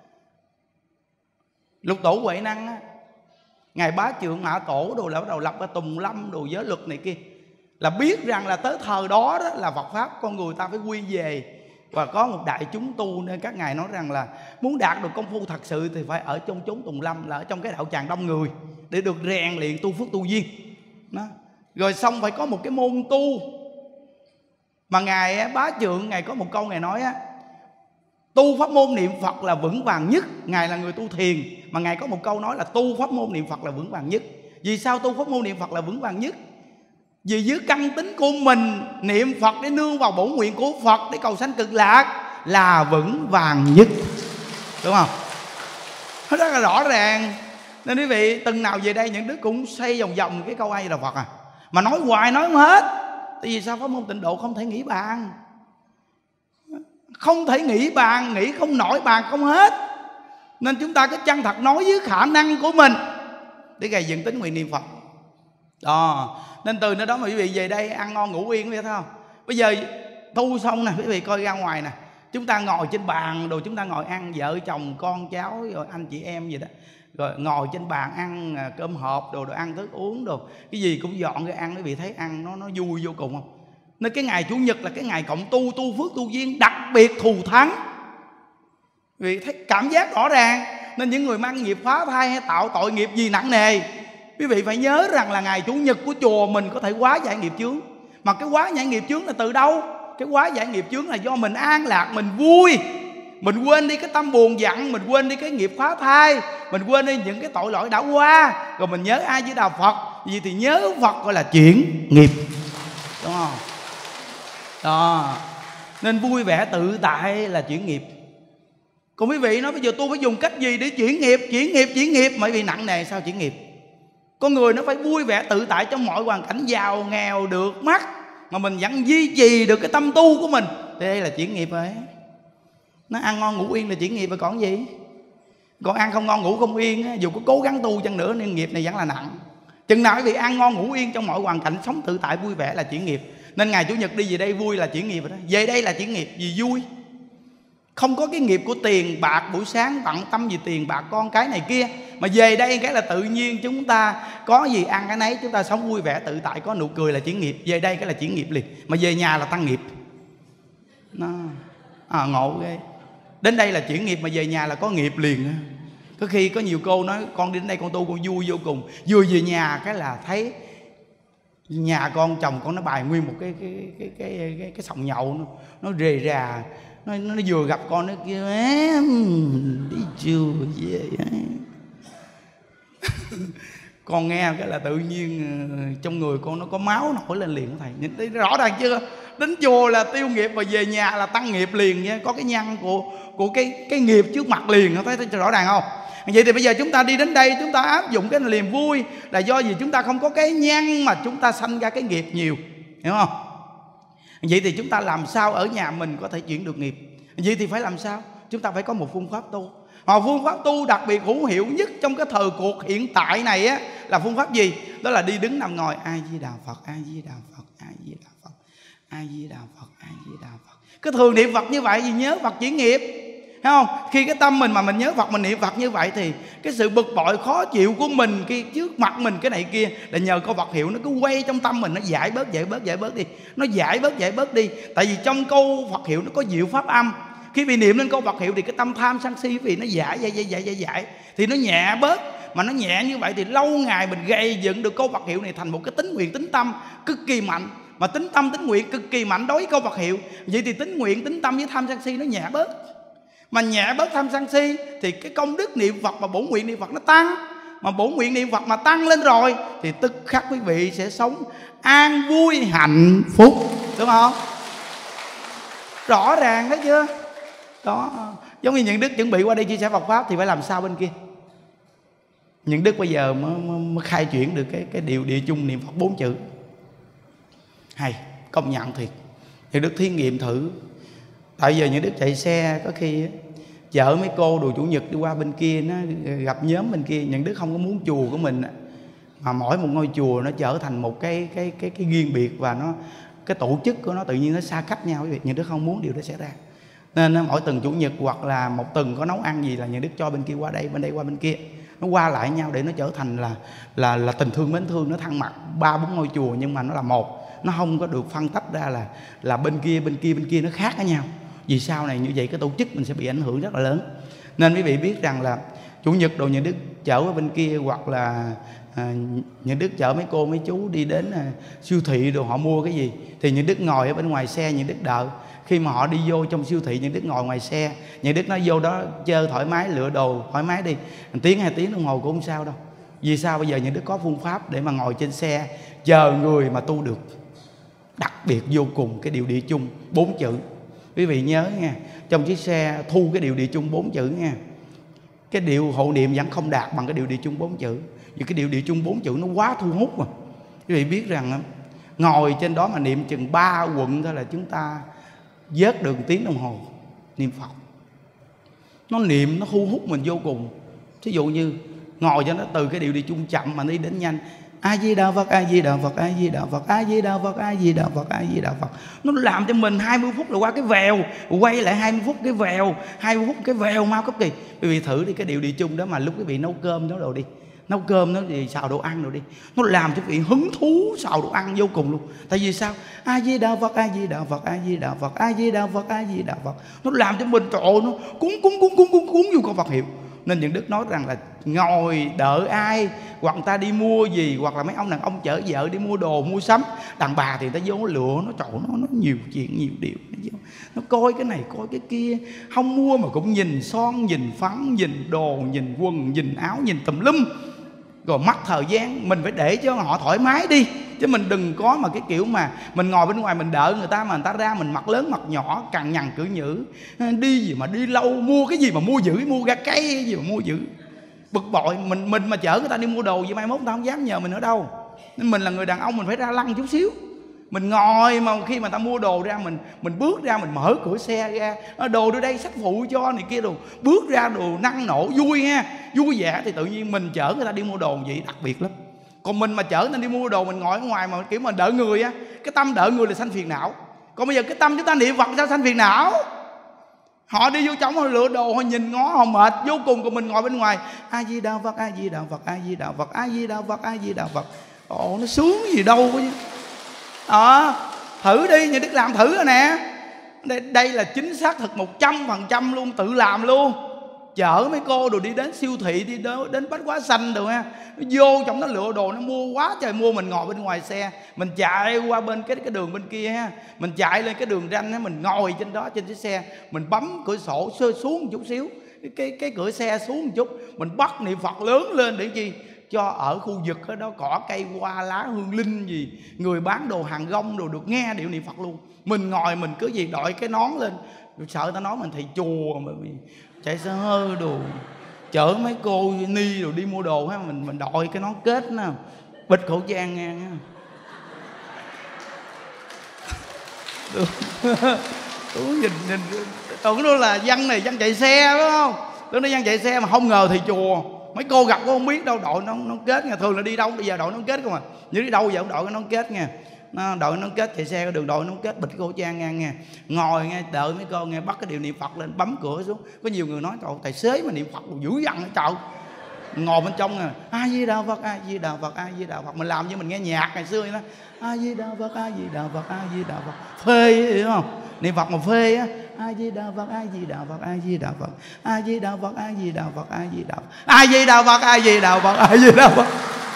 Lục Tổ Huệ Năng á, Ngài Bá Trượng Mã Tổ đồ là bắt đầu lập ra Tùng Lâm đồ giới luật này kia, là biết rằng là tới thời đó đó là Phật Pháp con người ta phải quy về và có một đại chúng tu. Nên các ngài nói rằng là muốn đạt được công phu thật sự thì phải ở trong chốn Tùng Lâm, là ở trong cái đạo tràng đông người để được rèn luyện tu phước tu duyên đó. Rồi xong phải có một cái môn tu mà Ngài Bá Trượng Ngài có một câu Ngài nói á, tu pháp môn niệm Phật là vững vàng nhất. Ngài là người tu thiền mà Ngài có một câu nói là tu pháp môn niệm Phật là vững vàng nhất. Vì sao tu pháp môn niệm Phật là vững vàng nhất? Vì dưới căn tính của mình niệm Phật để nương vào bổn nguyện của Phật để cầu sanh cực lạc là vững vàng nhất, đúng không? Nó rất là rõ ràng. Nên quý vị từng nào về đây những đứa cũng xoay vòng vòng cái câu ai là Phật à, mà nói hoài nói không hết. Tại vì sao pháp môn tịnh độ không thể nghĩ bàn, không thể nghĩ bàn, nghĩ không nổi bàn không hết. Nên chúng ta cứ chân thật nói với khả năng của mình để gây dựng tính nguyện niệm Phật đó. Nên từ nơi đó mà quý vị về đây ăn ngon ngủ yên, biết không? Bây giờ tu xong nè, quý vị coi ra ngoài nè, chúng ta ngồi trên bàn đồ, chúng ta ngồi ăn vợ chồng con cháu rồi anh chị em gì đó, rồi ngồi trên bàn ăn cơm hộp đồ, đồ ăn thức uống đồ, cái gì cũng dọn ra ăn. Quý vị thấy ăn nó vui vô cùng không? Nên cái ngày Chủ nhật là cái ngày cộng tu, tu phước tu duyên đặc biệt thù thắng. Vì thấy cảm giác rõ ràng. Nên những người mang nghiệp phá thai hay tạo tội nghiệp gì nặng nề, quý vị phải nhớ rằng là ngày Chủ nhật của chùa mình có thể hóa giải nghiệp chướng. Mà cái hóa giải nghiệp chướng là từ đâu? Cái hóa giải nghiệp chướng là do mình an lạc, mình vui, mình quên đi cái tâm buồn giận, mình quên đi cái nghiệp phá thai, mình quên đi những cái tội lỗi đã qua, rồi mình nhớ A Di Đà Phật. Vì thì nhớ Phật gọi là chuyển nghiệp, đúng không? Đó. Nên vui vẻ tự tại là chuyển nghiệp. Còn quý vị nói bây giờ tôi phải dùng cách gì để chuyển nghiệp? Chuyển nghiệp mà quý vị nặng nề sao chuyển nghiệp? Con người nó phải vui vẻ tự tại trong mọi hoàn cảnh, giàu nghèo được mất, mà mình vẫn duy trì được cái tâm tu của mình thì đây là chuyển nghiệp rồi. Nó ăn ngon ngủ yên là chuyển nghiệp rồi còn gì. Còn ăn không ngon ngủ không yên, dù có cố gắng tu chăng nữa nên nghiệp này vẫn là nặng. Chừng nào quý vị ăn ngon ngủ yên trong mọi hoàn cảnh, sống tự tại vui vẻ là chuyển nghiệp. Nên ngày Chủ nhật đi về đây vui là chuyển nghiệp rồi đó. Về đây là chuyển nghiệp vì vui. Không có cái nghiệp của tiền bạc, buổi sáng bận tâm gì tiền bạc con cái này kia, mà về đây cái là tự nhiên chúng ta có gì ăn cái nấy, chúng ta sống vui vẻ tự tại, có nụ cười là chuyển nghiệp. Về đây cái là chuyển nghiệp liền, mà về nhà là tăng nghiệp. Nó ngộ ghê. Đến đây là chuyển nghiệp mà về nhà là có nghiệp liền. Có khi có nhiều cô nói con đi đến đây con tu con vui vô cùng, vừa về nhà cái là thấy nhà con chồng con nó bày nguyên một cái sòng nhậu, nó rề rà, nó vừa gặp con nó kêu đi chùa về. Con nghe cái là tự nhiên trong người con nó có máu nổi lên liền. Thầy nhìn thấy rõ ràng chưa? Đến chùa là tiêu nghiệp và về nhà là tăng nghiệp liền nha. Có cái nhân của cái nghiệp trước mặt liền. Thấy rõ ràng không? Vậy thì bây giờ chúng ta đi đến đây, chúng ta áp dụng cái niềm vui là do gì? Chúng ta không có cái nhân mà chúng ta sanh ra cái nghiệp nhiều, hiểu không? Vậy thì chúng ta làm sao ở nhà mình có thể chuyển được nghiệp? Vậy thì phải làm sao? Chúng ta phải có một phương pháp tu. Mà phương pháp tu đặc biệt hữu hiệu nhất trong cái thời cuộc hiện tại này á, là phương pháp gì? Đó là đi đứng nằm ngồi A Di Đà Phật, A Di Đà Phật, A Di Đà Phật, A Di Đà Phật, A Di Đà Phật. Cái thường niệm Phật như vậy vì nhớ Phật chuyển nghiệp, thấy không? Khi cái tâm mình mà mình nhớ Phật, mình niệm Phật như vậy thì cái sự bực bội khó chịu của mình khi trước mặt mình cái này kia là nhờ câu Phật hiệu nó cứ quay trong tâm mình, nó giải bớt đi, nó giải bớt đi. Tại vì trong câu Phật hiệu nó có diệu pháp âm. Khi bị niệm lên câu Phật hiệu thì cái tâm tham sân si vì nó giải thì nó nhẹ bớt. Mà nó nhẹ như vậy thì lâu ngày mình gây dựng được câu Phật hiệu này thành một cái tính nguyện tính tâm cực kỳ mạnh. Mà tính tâm tính nguyện cực kỳ mạnh đối với câu Phật hiệu. Vậy thì tính nguyện tính tâm với tham sân si nó nhẹ bớt. Mà nhẹ bớt tham sân si thì cái công đức niệm Phật và bổn nguyện niệm Phật nó tăng. Mà bổn nguyện niệm Phật mà tăng lên rồi thì tức khắc quý vị sẽ sống an vui hạnh phúc, đúng không? Rõ ràng thấy chưa? Đó, giống như những đức chuẩn bị qua đây chia sẻ Phật Pháp thì phải làm sao bên kia? Những đức bây giờ mới khai chuyển được cái điều địa chung niệm Phật 4 chữ. Hay, công nhận thiệt. Những đức thí nghiệm thử. Tại giờ những đức chạy xe có khi chở mấy cô đồ Chủ nhật đi qua bên kia, nó gặp nhóm bên kia, những đức không có muốn chùa của mình mà mỗi một ngôi chùa nó trở thành một cái riêng biệt và cái tổ chức của nó tự nhiên nó xa cách nhau quý vị. Nhà Đức không muốn điều đó xảy ra, nên mỗi tuần Chủ nhật hoặc là một tuần có nấu ăn gì là Nhà Đức cho bên kia qua đây, bên đây qua bên kia, nó qua lại nhau để nó trở thành là tình thương mến thương. Nó thân mật 3-4 ngôi chùa nhưng mà nó là một, nó không có được phân tách ra là bên kia nó khác với nhau. Vì sau này như vậy cái tổ chức mình sẽ bị ảnh hưởng rất là lớn. Nên quý vị biết rằng là Chủ nhật đồ Nhà Đức chở ở bên kia, hoặc là Nhà Đức chở mấy cô mấy chú đi đến siêu thị đồ, họ mua cái gì thì Nhà Đức ngồi ở bên ngoài xe, Nhà Đức đợi. Khi mà họ đi vô trong siêu thị, Nhà Đức ngồi ngoài xe, Nhà Đức nói vô đó chơi thoải mái, lựa đồ thoải mái đi, 1 tiếng 2 tiếng đồng hồ cũng không sao đâu. Vì sao? Bây giờ Nhà Đức có phương pháp để mà ngồi trên xe chờ người mà tu được. Đặc biệt vô cùng cái điều địa chung 4 chữ. Quý vị nhớ nha, trong chiếc xe thu cái điều địa chung 4 chữ nha. Cái điệu hộ niệm vẫn không đạt bằng cái điệu địa chung 4 chữ. Vì cái điệu địa chung 4 chữ nó quá thu hút mà. Quý vị biết rằng ngồi trên đó mà niệm chừng 3 quận thôi là chúng ta vớt được 1 tiếng đồng hồ niệm Phật. Nó niệm nó thu hút mình vô cùng. Ví dụ như ngồi cho nó từ cái điệu địa chung chậm mà đi đến nhanh, A Di Đà Phật, A Di Đà Phật, A Di Đà Phật, A Di Đà Phật, A Di Đà Phật, A Di Đà Phật. Nó làm cho mình 20 phút là qua cái vèo, quay lại 20 phút cái vèo, 20 phút cái vèo mau cấp kỳ. Quý vị thử đi cái điệu địa chung đó mà lúc quý vị nấu cơm nấu đồ đi, nấu cơm nó gì xào đồ ăn rồi đi, nó làm cho quý vị hứng thú xào đồ ăn vô cùng luôn. Tại vì sao? A Di Đà Phật, A Di Đà Phật, A Di Đà Phật, A Di Đà Phật, A Di Đà Phật. Nó làm cho mình trời ơi, nó cúng vô con Phật hiệu. Nên những Đức nói rằng là ngồi đợi ai, hoặc người ta đi mua gì, hoặc là mấy ông đàn ông chở vợ đi mua đồ mua sắm, đàn bà thì người ta vô lựa, nó trời nó nhiều chuyện nhiều điều, nó coi cái này coi cái kia, không mua mà cũng nhìn son nhìn phấn nhìn đồ nhìn quần nhìn áo nhìn tùm lum, rồi mất thời gian. Mình phải để cho họ thoải mái đi, chứ mình đừng có mà cái kiểu mà mình ngồi bên ngoài mình đợi người ta mà người ta ra mình mặt lớn mặt nhỏ cằn nhằn cử nhữ, đi gì mà đi lâu, mua cái gì mà mua dữ, mua ra cây gì mà mua dữ, bực bội. Mình mà chở người ta đi mua đồ vậy mai mốt người ta không dám nhờ mình nữa đâu. Nên mình là người đàn ông mình phải ra lăng chút xíu. Mình ngồi mà khi mà ta mua đồ ra, mình bước ra, mình mở cửa xe ra, đồ đưa đây sách phụ cho này kia đồ, bước ra đồ năng nổ vui ha, vui vẻ thì tự nhiên mình chở người ta đi mua đồ vậy đặc biệt lắm. Còn mình mà chở người ta đi mua đồ, mình ngồi ở ngoài mà kiểu mà đợi người á, cái tâm đợi người là sanh phiền não. Còn bây giờ cái tâm chúng ta niệm Phật sao sanh phiền não? Họ đi vô trong họ lựa đồ, họ nhìn ngó họ mệt vô cùng, còn mình ngồi bên ngoài A Di Đà Phật, A Di Đà Phật, A Di Đà Phật, A Di Đà Phật, A Di Đà Phật. Ồ, nó sướng gì đâu chứ. Thử đi, Nhà Đức làm thử rồi nè. Đây là chính xác thực 100% luôn, tự làm luôn. Chở mấy cô đồ đi đến siêu thị, đi đến Bách Hóa Xanh rồi ha, nó vô trong nó lựa đồ, nó mua quá trời mua. Mình ngồi bên ngoài xe, mình chạy qua bên cái đường bên kia ha, mình chạy lên cái đường ranh á, mình ngồi trên đó trên chiếc xe, mình bấm cửa sổ xuống một chút xíu, cái cửa xe xuống một chút, mình bắt niệm Phật lớn lên để chi? Cho ở khu vực đó cỏ cây hoa lá hương linh gì, người bán đồ hàng rong đồ được nghe điệu niệm Phật luôn. Mình ngồi mình cứ gì đội cái nón lên, sợ ta nói mình thầy chùa mà chạy xe hơi đồ, chở mấy cô ni rồi đi mua đồ ha, mình đội cái nón kết nè, bịt khẩu trang nha. Nhìn tưởng nó là dân này dân chạy xe đúng không? Tưởng nó dân chạy xe mà không ngờ thầy chùa. Mấy cô gặp có không biết đâu, đội nón kết nha. Thường là đi đâu bây giờ đội nón kết không à, nhưng đi đâu giờ cũng đội cái nón kết nha. Nó đội nón kết chạy xe đường đội nón kết bịt khẩu trang nha, ngồi nghe đợi mấy cô nghe bắt cái điều niệm Phật lên, bấm cửa xuống. Có nhiều người nói trời tài xế mà niệm Phật dữ dằn hết trời. Ngồi bên trong nè, A Di Đà Phật, A Di Đà Phật, A Di Đà Phật. Mình làm như mình nghe nhạc ngày xưa vậy đó, A Di Đà Phật, A Di Đà Phật, A Di Đà Phật. Phê hiểu không? Niệm Phật mà phê á, A Di Đà Phật, A Di Đà Phật, A Di Đà Phật, A Di Đà Phật, A Di Đà Phật, A Di Đà Phật, A Di Đà Phật, A Di Đà Phật, A Di Đà Phật.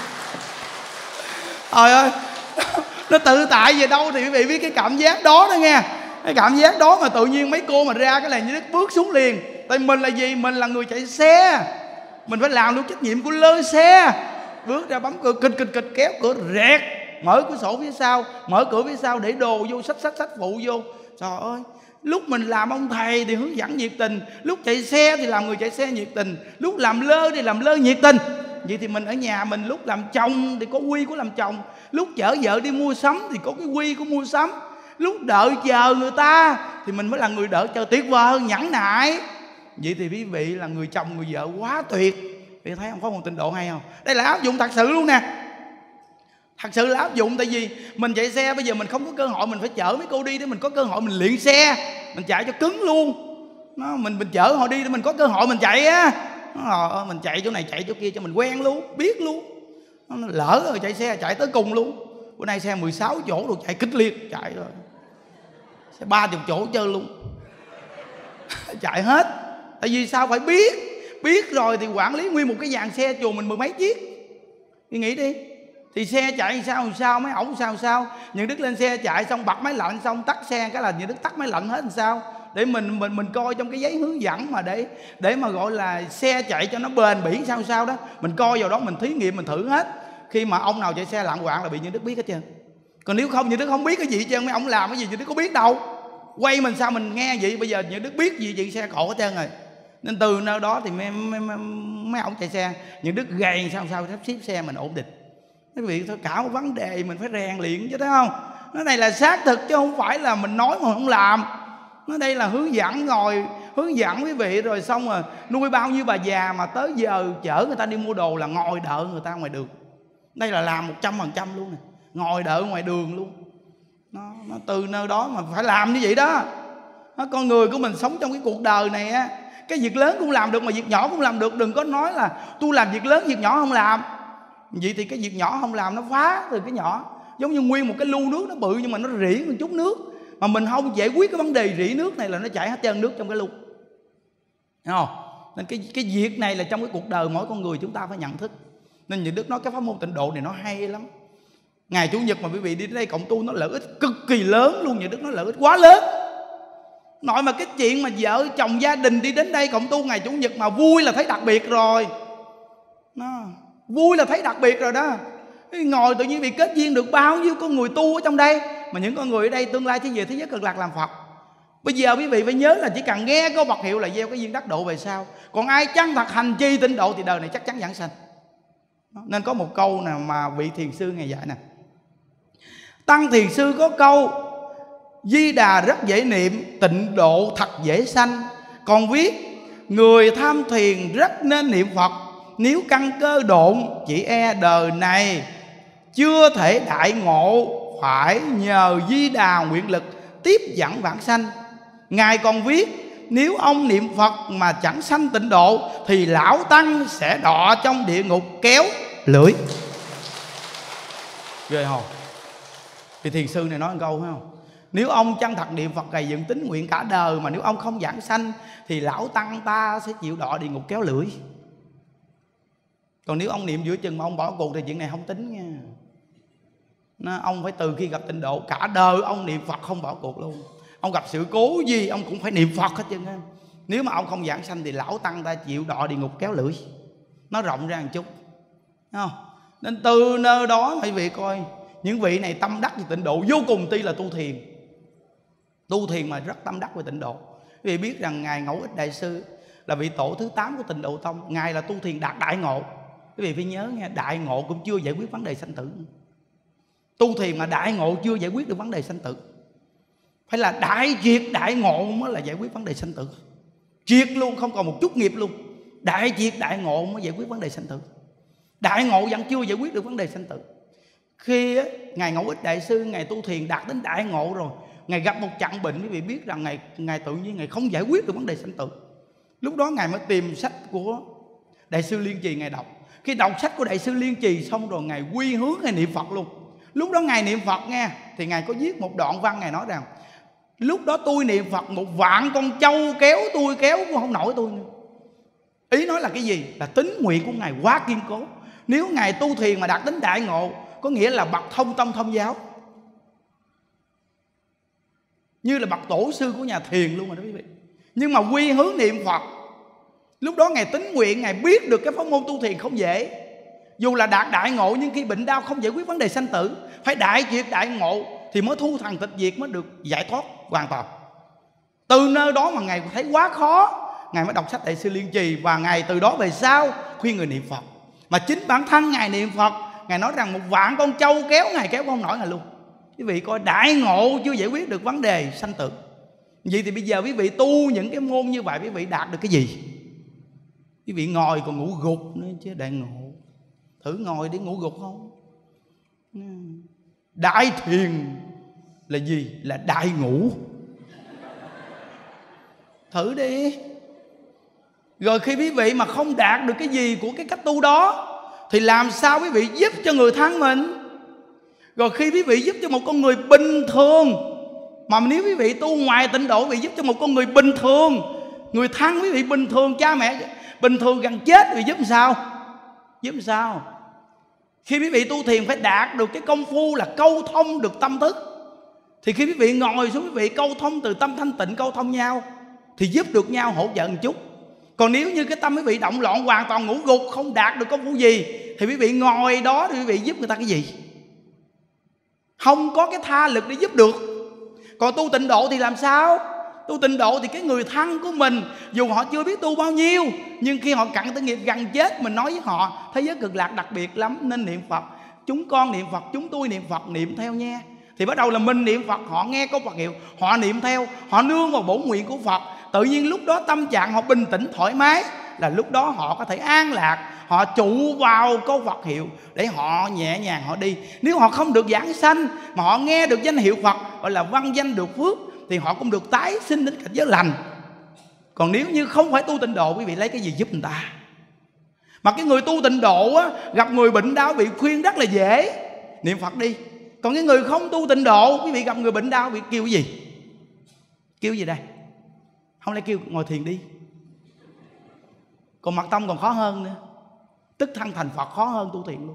Trời ơi, nó tự tại về đâu thì quý vị biết cái cảm giác đó đó nghe. Cái cảm giác đó mà tự nhiên mấy cô mà ra cái này Như Đức bước xuống liền. Tại mình là gì? Mình là người chạy xe, mình phải làm đúng trách nhiệm của lơ xe. Bước ra bấm cửa kịch kéo cửa rẹt, mở cửa sổ phía sau, mở cửa phía sau để đồ vô, sách phụ vô. Trời ơi, lúc mình làm ông thầy thì hướng dẫn nhiệt tình, lúc chạy xe thì làm người chạy xe nhiệt tình, lúc làm lơ thì làm lơ nhiệt tình. Vậy thì mình ở nhà mình lúc làm chồng thì có quy của làm chồng, lúc chở vợ đi mua sắm thì có cái quy của mua sắm, lúc đợi chờ người ta thì mình mới là người đợi chờ tuyệt vời hơn, nhẫn nại. Vậy thì quý vị là người chồng người vợ quá tuyệt. Quý vị thấy không, có một tịnh độ hay không? Đây là áp dụng thật sự luôn nè. Thật sự là áp dụng. Tại vì mình chạy xe bây giờ mình không có cơ hội, mình phải chở mấy cô đi để mình có cơ hội mình luyện xe, mình chạy cho cứng luôn. Mình chở họ đi để mình có cơ hội mình chạy á. Mình chạy chỗ này chạy chỗ kia cho mình quen luôn, biết luôn. Nó lỡ rồi chạy xe chạy tới cùng luôn. Bữa nay xe 16 chỗ rồi chạy kích liệt, chạy rồi xe 30 chỗ chơi luôn. Chạy hết. Tại vì sao? Phải biết rồi thì quản lý nguyên một cái dàn xe chùa mình 10 mấy chiếc. Đi nghĩ đi. Thì xe chạy sao mấy ổng sao Những Đức lên xe chạy xong bật máy lạnh, xong tắt xe cái là Những Đức tắt máy lạnh hết làm sao, để mình coi trong cái giấy hướng dẫn mà để mà gọi là xe chạy cho nó bền bỉ sao đó, mình coi vào đó, mình thí nghiệm, mình thử hết. Khi mà ông nào chạy xe lạng quạng là bị Những Đức biết hết trơn. Còn nếu không Những Đức không biết cái gì hết trơn. Mấy ông làm cái gì Những Đức có biết đâu. Quay mình sao mình nghe vậy. Bây giờ Những Đức biết gì chuyện xe cộ hết trơn rồi. Nên từ nơi đó thì mấy ông chạy xe Những Đức gầy sao sắp xếp xe mình ổn định. Quý vị thôi, cả một vấn đề mình phải rèn luyện chứ, thấy không? Nó này là xác thực chứ không phải là mình nói mà không làm. Nó đây là hướng dẫn, ngồi hướng dẫn quý vị rồi xong rồi nuôi bao nhiêu bà già mà tới giờ chở người ta đi mua đồ là ngồi đợi người ta ngoài đường. Đây là làm 100% luôn nè, ngồi đợi ngoài đường luôn. Nó từ nơi đó mà phải làm như vậy đó. Con người của mình sống trong cái cuộc đời này á, cái việc lớn cũng làm được mà việc nhỏ cũng làm được. Đừng có nói là tôi làm việc lớn việc nhỏ không làm. Vậy thì cái việc nhỏ không làm nó phá từ cái nhỏ. Giống như nguyên một cái lu nước nó bự nhưng mà nó rỉ một chút nước, mà mình không giải quyết cái vấn đề rỉ nước này là nó chảy hết trơn nước trong cái lu. Thấy không? Nên cái việc này là trong cái cuộc đời mỗi con người chúng ta phải nhận thức. Nên Những Đức nói cái pháp môn tịnh độ này nó hay lắm. Ngày Chủ nhật mà quý vị đi đến đây cộng tu nó lợi ích cực kỳ lớn luôn. Những Đức nói lợi ích quá lớn. Nội mà cái chuyện mà vợ chồng gia đình đi đến đây cộng tu ngày Chủ nhật mà vui là thấy đặc biệt rồi. Vui là thấy đặc biệt rồi đó. Ngồi tự nhiên vì kết duyên được bao nhiêu con người tu ở trong đây. Mà những con người ở đây tương lai thế về thế giới cực lạc làm Phật. Bây giờ quý vị phải nhớ là chỉ cần nghe câu Phật hiệu là gieo cái duyên đắc độ về sau. Còn ai chân thật hành trì tịnh độ thì đời này chắc chắn giảng sanh. Nên có một câu nào mà vị thiền sư ngày dạy nè. Tăng thiền sư có câu: Di Đà rất dễ niệm, tịnh độ thật dễ sanh. Còn viết: người tham thiền rất nên niệm Phật, nếu căn cơ độn chỉ e đời này chưa thể đại ngộ, phải nhờ Di Đà nguyện lực tiếp dẫn vãng sanh. Ngài còn viết: nếu ông niệm Phật mà chẳng sanh tịnh độ thì lão tăng sẽ đọa trong địa ngục kéo lưỡi. Ghê không? Thì thiền sư này nói một câu phải không? Nếu ông chân thật niệm Phật gầy dựng tín nguyện cả đời mà nếu ông không giảng sanh thì lão tăng ta sẽ chịu đọa địa ngục kéo lưỡi. Còn nếu ông niệm giữa chừng mà ông bỏ cuộc thì chuyện này không tính nha. Ông phải từ khi gặp tịnh độ cả đời ông niệm Phật không bỏ cuộc luôn. Ông gặp sự cố gì ông cũng phải niệm Phật hết trơn. Nếu mà ông không giảng sanh thì lão tăng ta chịu đọa địa ngục kéo lưỡi. Nó rộng ra một chút, thấy không? Nên từ nơi đó quý vị coi, những vị này tâm đắc về tịnh độ vô cùng. Tuy là tu thiền mà rất tâm đắc về tịnh độ. Quý vị biết rằng Ngài Ngẫu Ích Đại Sư là vị tổ thứ 8 của Tịnh Độ Tông. Ngài là tu thiền đạt đại ngộ. Quý vị phải nhớ nghe, đại ngộ cũng chưa giải quyết vấn đề sanh tử. Tu thiền mà đại ngộ chưa giải quyết được vấn đề sanh tử. Phải là đại triệt đại ngộ mới là giải quyết vấn đề sanh tử. Triệt luôn, không còn một chút nghiệp luôn. Đại triệt đại ngộ mới giải quyết vấn đề sanh tử. Đại ngộ vẫn chưa giải quyết được vấn đề sanh tử. Khi Ngài Ngẫu Ích Đại Sư Ngài tu thiền đạt đến đại ngộ rồi, Ngài gặp một trận bệnh. Quý vị biết rằng Ngài tự nhiên Ngài không giải quyết được vấn đề sanh tử. Lúc đó Ngài mới tìm sách của Đại sư Liên Trì Ngài đọc. Khi đọc sách của Đại sư Liên Trì xong rồi Ngài quy hướng Ngài niệm Phật luôn. Lúc đó Ngài niệm Phật nghe, thì Ngài có viết một đoạn văn. Ngài nói rằng lúc đó tôi niệm Phật 1 vạn con trâu kéo tôi kéo cũng không nổi tôi nữa. Ý nói là cái gì? Là tín nguyện của Ngài quá kiên cố. Nếu Ngài tu thiền mà đạt đến đại ngộ, có nghĩa là bậc thông tông thông giáo, như là bậc tổ sư của nhà thiền luôn rồi đó quý vị. Nhưng mà quy hướng niệm Phật, lúc đó Ngài tín nguyện, Ngài biết được cái pháp môn tu thiền không dễ. Dù là đạt đại ngộ nhưng khi bệnh đau không giải quyết vấn đề sanh tử. Phải đại triệt đại ngộ thì mới thu thần tịch diệt, mới được giải thoát hoàn toàn. Từ nơi đó mà Ngài thấy quá khó, Ngài mới đọc sách Đại sư Liên Trì. Và Ngài từ đó về sau khuyên người niệm Phật. Mà chính bản thân Ngài niệm Phật, Ngài nói rằng 1 vạn con trâu kéo Ngài kéo không nổi Ngài luôn. Quý vị coi, đại ngộ chưa giải quyết được vấn đề sanh tử. Vậy thì bây giờ quý vị tu những cái môn như vậy, quý vị đạt được cái gì? Quý vị ngồi còn ngủ gục nữa chứ đại ngộ. Thử ngồi để ngủ gục không? Đại thiền là gì? Là đại ngủ. Thử đi. Rồi khi quý vị mà không đạt được cái gì của cái cách tu đó thì làm sao quý vị giúp cho người thân mình? Rồi khi quý vị giúp cho một con người bình thường, mà nếu quý vị tu ngoài tịnh độ, quý vị giúp cho một con người bình thường, người thân quý vị bình thường, cha mẹ bình thường gần chết, quý vị giúp làm sao? Giúp làm sao? Khi quý vị tu thiền phải đạt được cái công phu là câu thông được tâm thức. Thì khi quý vị ngồi xuống, quý vị câu thông từ tâm thanh tịnh, câu thông nhau thì giúp được nhau, hỗ trợ một chút. Còn nếu như cái tâm quý vị động loạn, hoàn toàn ngủ gục, không đạt được công phu gì, thì quý vị ngồi đó thì quý vị giúp người ta cái gì? Không có cái tha lực để giúp được. Còn tu tịnh độ thì làm sao? Tu tịnh độ thì cái người thân của mình, dù họ chưa biết tu bao nhiêu, nhưng khi họ cặn tới nghiệp gần chết, mình nói với họ thế giới cực lạc đặc biệt lắm nên niệm Phật. Chúng con niệm Phật, chúng tôi niệm Phật, niệm theo nha. Thì bắt đầu là mình niệm Phật, họ nghe câu Phật hiệu, họ niệm theo, họ nương vào bổn nguyện của Phật. Tự nhiên lúc đó tâm trạng họ bình tĩnh thoải mái, là lúc đó họ có thể an lạc, họ trụ vào câu Phật hiệu để họ nhẹ nhàng họ đi. Nếu họ không được giảng sanh mà họ nghe được danh hiệu Phật, gọi là văn danh được phước, thì họ cũng được tái sinh đến cảnh giới lành. Còn nếu như không phải tu tịnh độ, quý vị lấy cái gì giúp người ta? Mà cái người tu tịnh độ á, gặp người bệnh đau bị khuyên rất là dễ, niệm Phật đi. Còn cái người không tu tịnh độ, quý vị gặp người bệnh đau bị kêu cái gì? Kêu gì đây? Không lẽ kêu ngồi thiền đi? Còn mật tông còn khó hơn nữa, tức thân thành Phật khó hơn tu thiền luôn.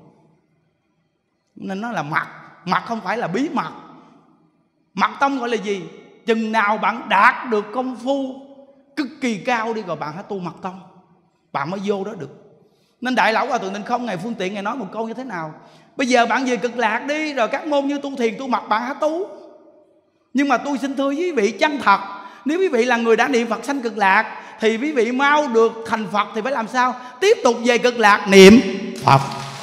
Nên nó là mật. Mật không phải là bí mật. Mật tông gọi là gì? Chừng nào bạn đạt được công phu cực kỳ cao đi, rồi bạn hãy tu mật tông, bạn mới vô đó được. Nên Đại Lão Hòa Thượng Định Không, Ngài Phương Tiện, Ngài nói một câu như thế nào? Bây giờ bạn về cực lạc đi, rồi các môn như tu thiền, tu mật bạn hãy tu. Nhưng mà tôi xin thưa quý vị chân thật, nếu quý vị là người đã niệm Phật sanh cực lạc, thì quý vị mau được thành Phật thì phải làm sao? Tiếp tục về cực lạc niệm Phật.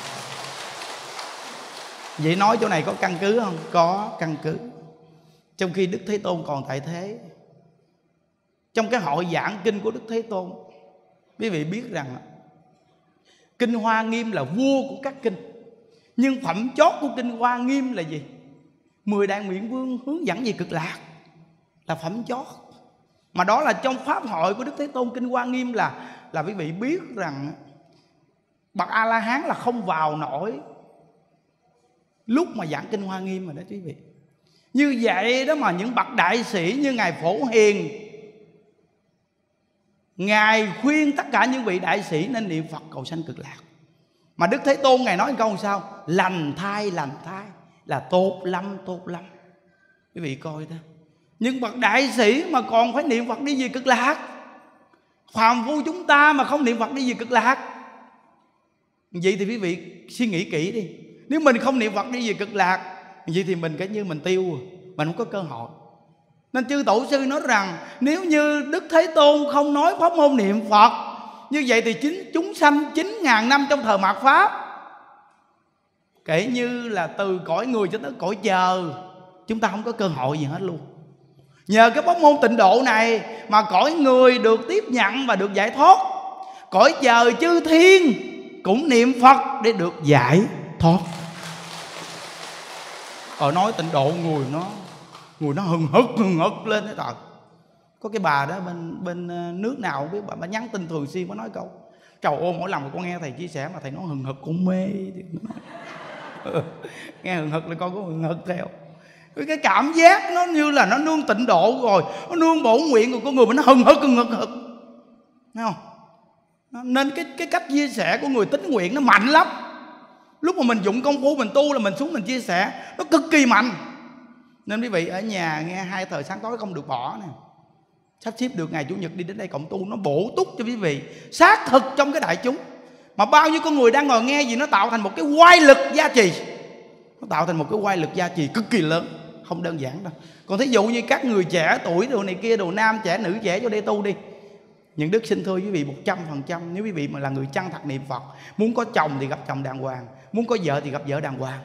Vậy nói chỗ này có căn cứ không? Có căn cứ. Trong khi Đức Thế Tôn còn tại thế, trong cái hội giảng kinh của Đức Thế Tôn, quý vị biết rằng Kinh Hoa Nghiêm là vua của các kinh, nhưng phẩm chót của Kinh Hoa Nghiêm là gì? 10 Đại Nguyện Vương hướng dẫn về cực lạc là phẩm chót. Mà đó là trong pháp hội của Đức Thế Tôn. Kinh Hoa Nghiêm là quý vị biết rằng bậc A-la-hán là không vào nổi lúc mà giảng Kinh Hoa Nghiêm rồi đó quý vị. Như vậy đó mà những bậc đại sĩ như Ngài Phổ Hiền, Ngài khuyên tất cả những vị đại sĩ nên niệm Phật cầu sanh cực lạc. Mà Đức Thế Tôn Ngài nói câu sao? Lành thai là tốt lắm, tốt lắm. Quý vị coi đó, nhưng bậc đại sĩ mà còn phải niệm Phật đi về cực lạc, phàm phu chúng ta mà không niệm Phật đi về cực lạc, vậy thì quý vị suy nghĩ kỹ đi. Nếu mình không niệm Phật đi về cực lạc, vậy thì mình cái như mình tiêu rồi, mình không có cơ hội. Nên chư tổ sư nói rằng nếu như Đức Thế Tôn không nói pháp môn niệm Phật, như vậy thì chúng sanh 9.000 năm trong thời mạt Pháp, kể như là từ cõi người cho tới cõi chờ, chúng ta không có cơ hội gì hết luôn. Nhờ cái pháp môn tịnh độ này mà cõi người được tiếp nhận và được giải thoát, cõi chờ chư thiên cũng niệm Phật để được giải thoát. Nói tịnh độ người nó hừng hực lên hết trời. Có cái bà đó bên nước nào không biết, bà nhắn tin thường xuyên, bà nói câu trời ơi, mỗi lần mà con nghe thầy chia sẻ mà thầy nói hừng hực con mê. Nghe hừng hực là con có hừng hực theo. Cái cảm giác nó như là nó nương tịnh độ rồi, nó nương bổn nguyện của con người, mà nó hừng hực. Thấy không? Nên cái cách chia sẻ của người tín nguyện nó mạnh lắm. Lúc mà mình dụng công phu mình tu là mình xuống mình chia sẻ, nó cực kỳ mạnh. Nên quý vị ở nhà nghe 2 thời sáng tối không được bỏ nè. Sắp xếp được ngày Chủ nhật đi đến đây cộng tu, nó bổ túc cho quý vị xác thực trong cái đại chúng. Mà bao nhiêu con người đang ngồi nghe gì, nó tạo thành một cái oai lực gia trì. Nó tạo thành một cái oai lực gia trì cực kỳ lớn, không đơn giản đâu. Còn thí dụ như các người trẻ tuổi đồ này kia, đồ nam trẻ nữ trẻ vô đây tu đi, những đức xin thưa quý vị 100%, nếu quý vị mà là người chân thật niệm Phật, muốn có chồng thì gặp chồng đàng hoàng, muốn có vợ thì gặp vợ đàng hoàng.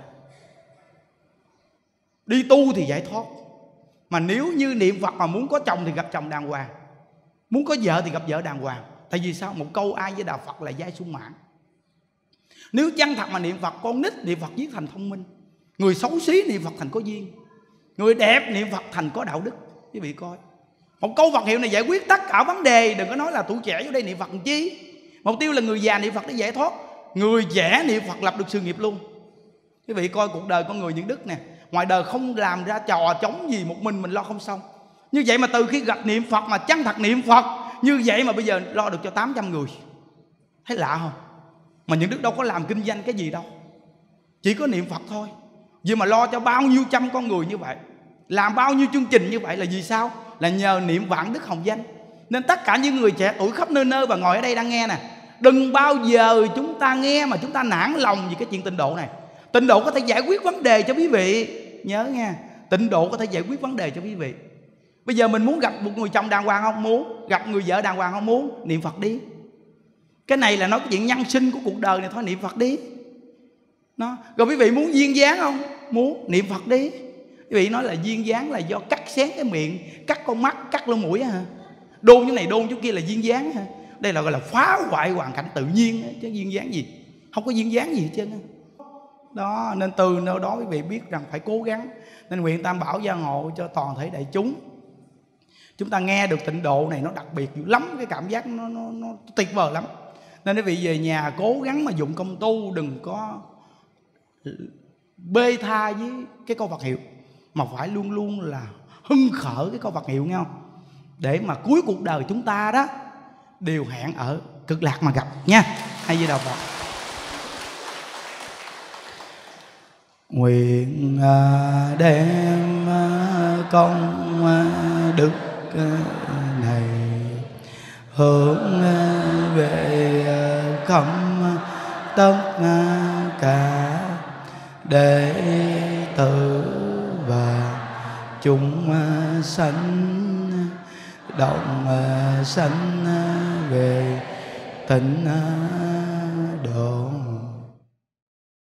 Đi tu thì giải thoát. Mà nếu như niệm Phật mà muốn có chồng thì gặp chồng đàng hoàng, muốn có vợ thì gặp vợ đàng hoàng. Tại vì sao? Một câu ai với đạo Phật là giai sung mãn. Nếu chân thật mà niệm Phật, con nít niệm Phật viết thành thông minh. Người xấu xí niệm Phật thành có duyên, người đẹp niệm Phật thành có đạo đức. Quý vị coi, một câu Phật hiệu này giải quyết tất cả vấn đề. Đừng có nói là tuổi trẻ vô đây niệm Phật làm chi. Mục tiêu là người già niệm Phật để giải thoát, người trẻ niệm Phật lập được sự nghiệp luôn. Quý vị coi cuộc đời con người những đức nè, ngoài đời không làm ra trò trống gì, một mình lo không xong. Như vậy mà từ khi gặp niệm Phật mà chân thật niệm Phật, như vậy mà bây giờ lo được cho 800 người. Thấy lạ không? Mà những đức đâu có làm kinh doanh cái gì đâu, chỉ có niệm Phật thôi. Vì mà lo cho bao nhiêu trăm con người như vậy, làm bao nhiêu chương trình như vậy là vì sao? Là nhờ niệm vạn đức hồng danh. Nên tất cả những người trẻ tuổi khắp nơi nơi và ngồi ở đây đang nghe nè, đừng bao giờ chúng ta nghe mà chúng ta nản lòng vì cái chuyện tịnh độ này. Tịnh độ có thể giải quyết vấn đề cho quý vị. Nhớ nha, tịnh độ có thể giải quyết vấn đề cho quý vị. Bây giờ mình muốn gặp một người chồng đàng hoàng không? Muốn. Gặp người vợ đàng hoàng không? Muốn. Niệm Phật đi. Cái này là nói cái chuyện nhân sinh của cuộc đời này thôi, niệm Phật đi. Đó. Rồi quý vị muốn duyên dáng không? Muốn. Niệm Phật đi. Quý vị nói là duyên dáng là do cắt xén cái miệng, cắt con mắt, cắt lỗ mũi hả? Đôn cái này đôn chỗ kia là duyên dáng hả? Đây là gọi là phá hoại hoàn cảnh tự nhiên chứ duyên dáng gì? Không có duyên dáng gì hết trơn. Đó, nên từ nơi đó quý vị biết rằng phải cố gắng. Nên nguyện Tam Bảo gia hộ cho toàn thể đại chúng. Chúng ta nghe được tịnh độ này nó đặc biệt dữ lắm, cái cảm giác nó tuyệt vời lắm. Nên quý vị về nhà cố gắng mà dụng công tu, đừng có bê tha với cái câu Phật hiệu, mà phải luôn luôn là hưng khởi cái câu Phật hiệu, nghe không? Để mà cuối cuộc đời chúng ta đó đều hẹn ở cực lạc mà gặp nha. Hay Di Đà Phật. Nguyện đem công đức này hướng về khắp tất cả đệ tử và chúng sanh, động sanh về tịnh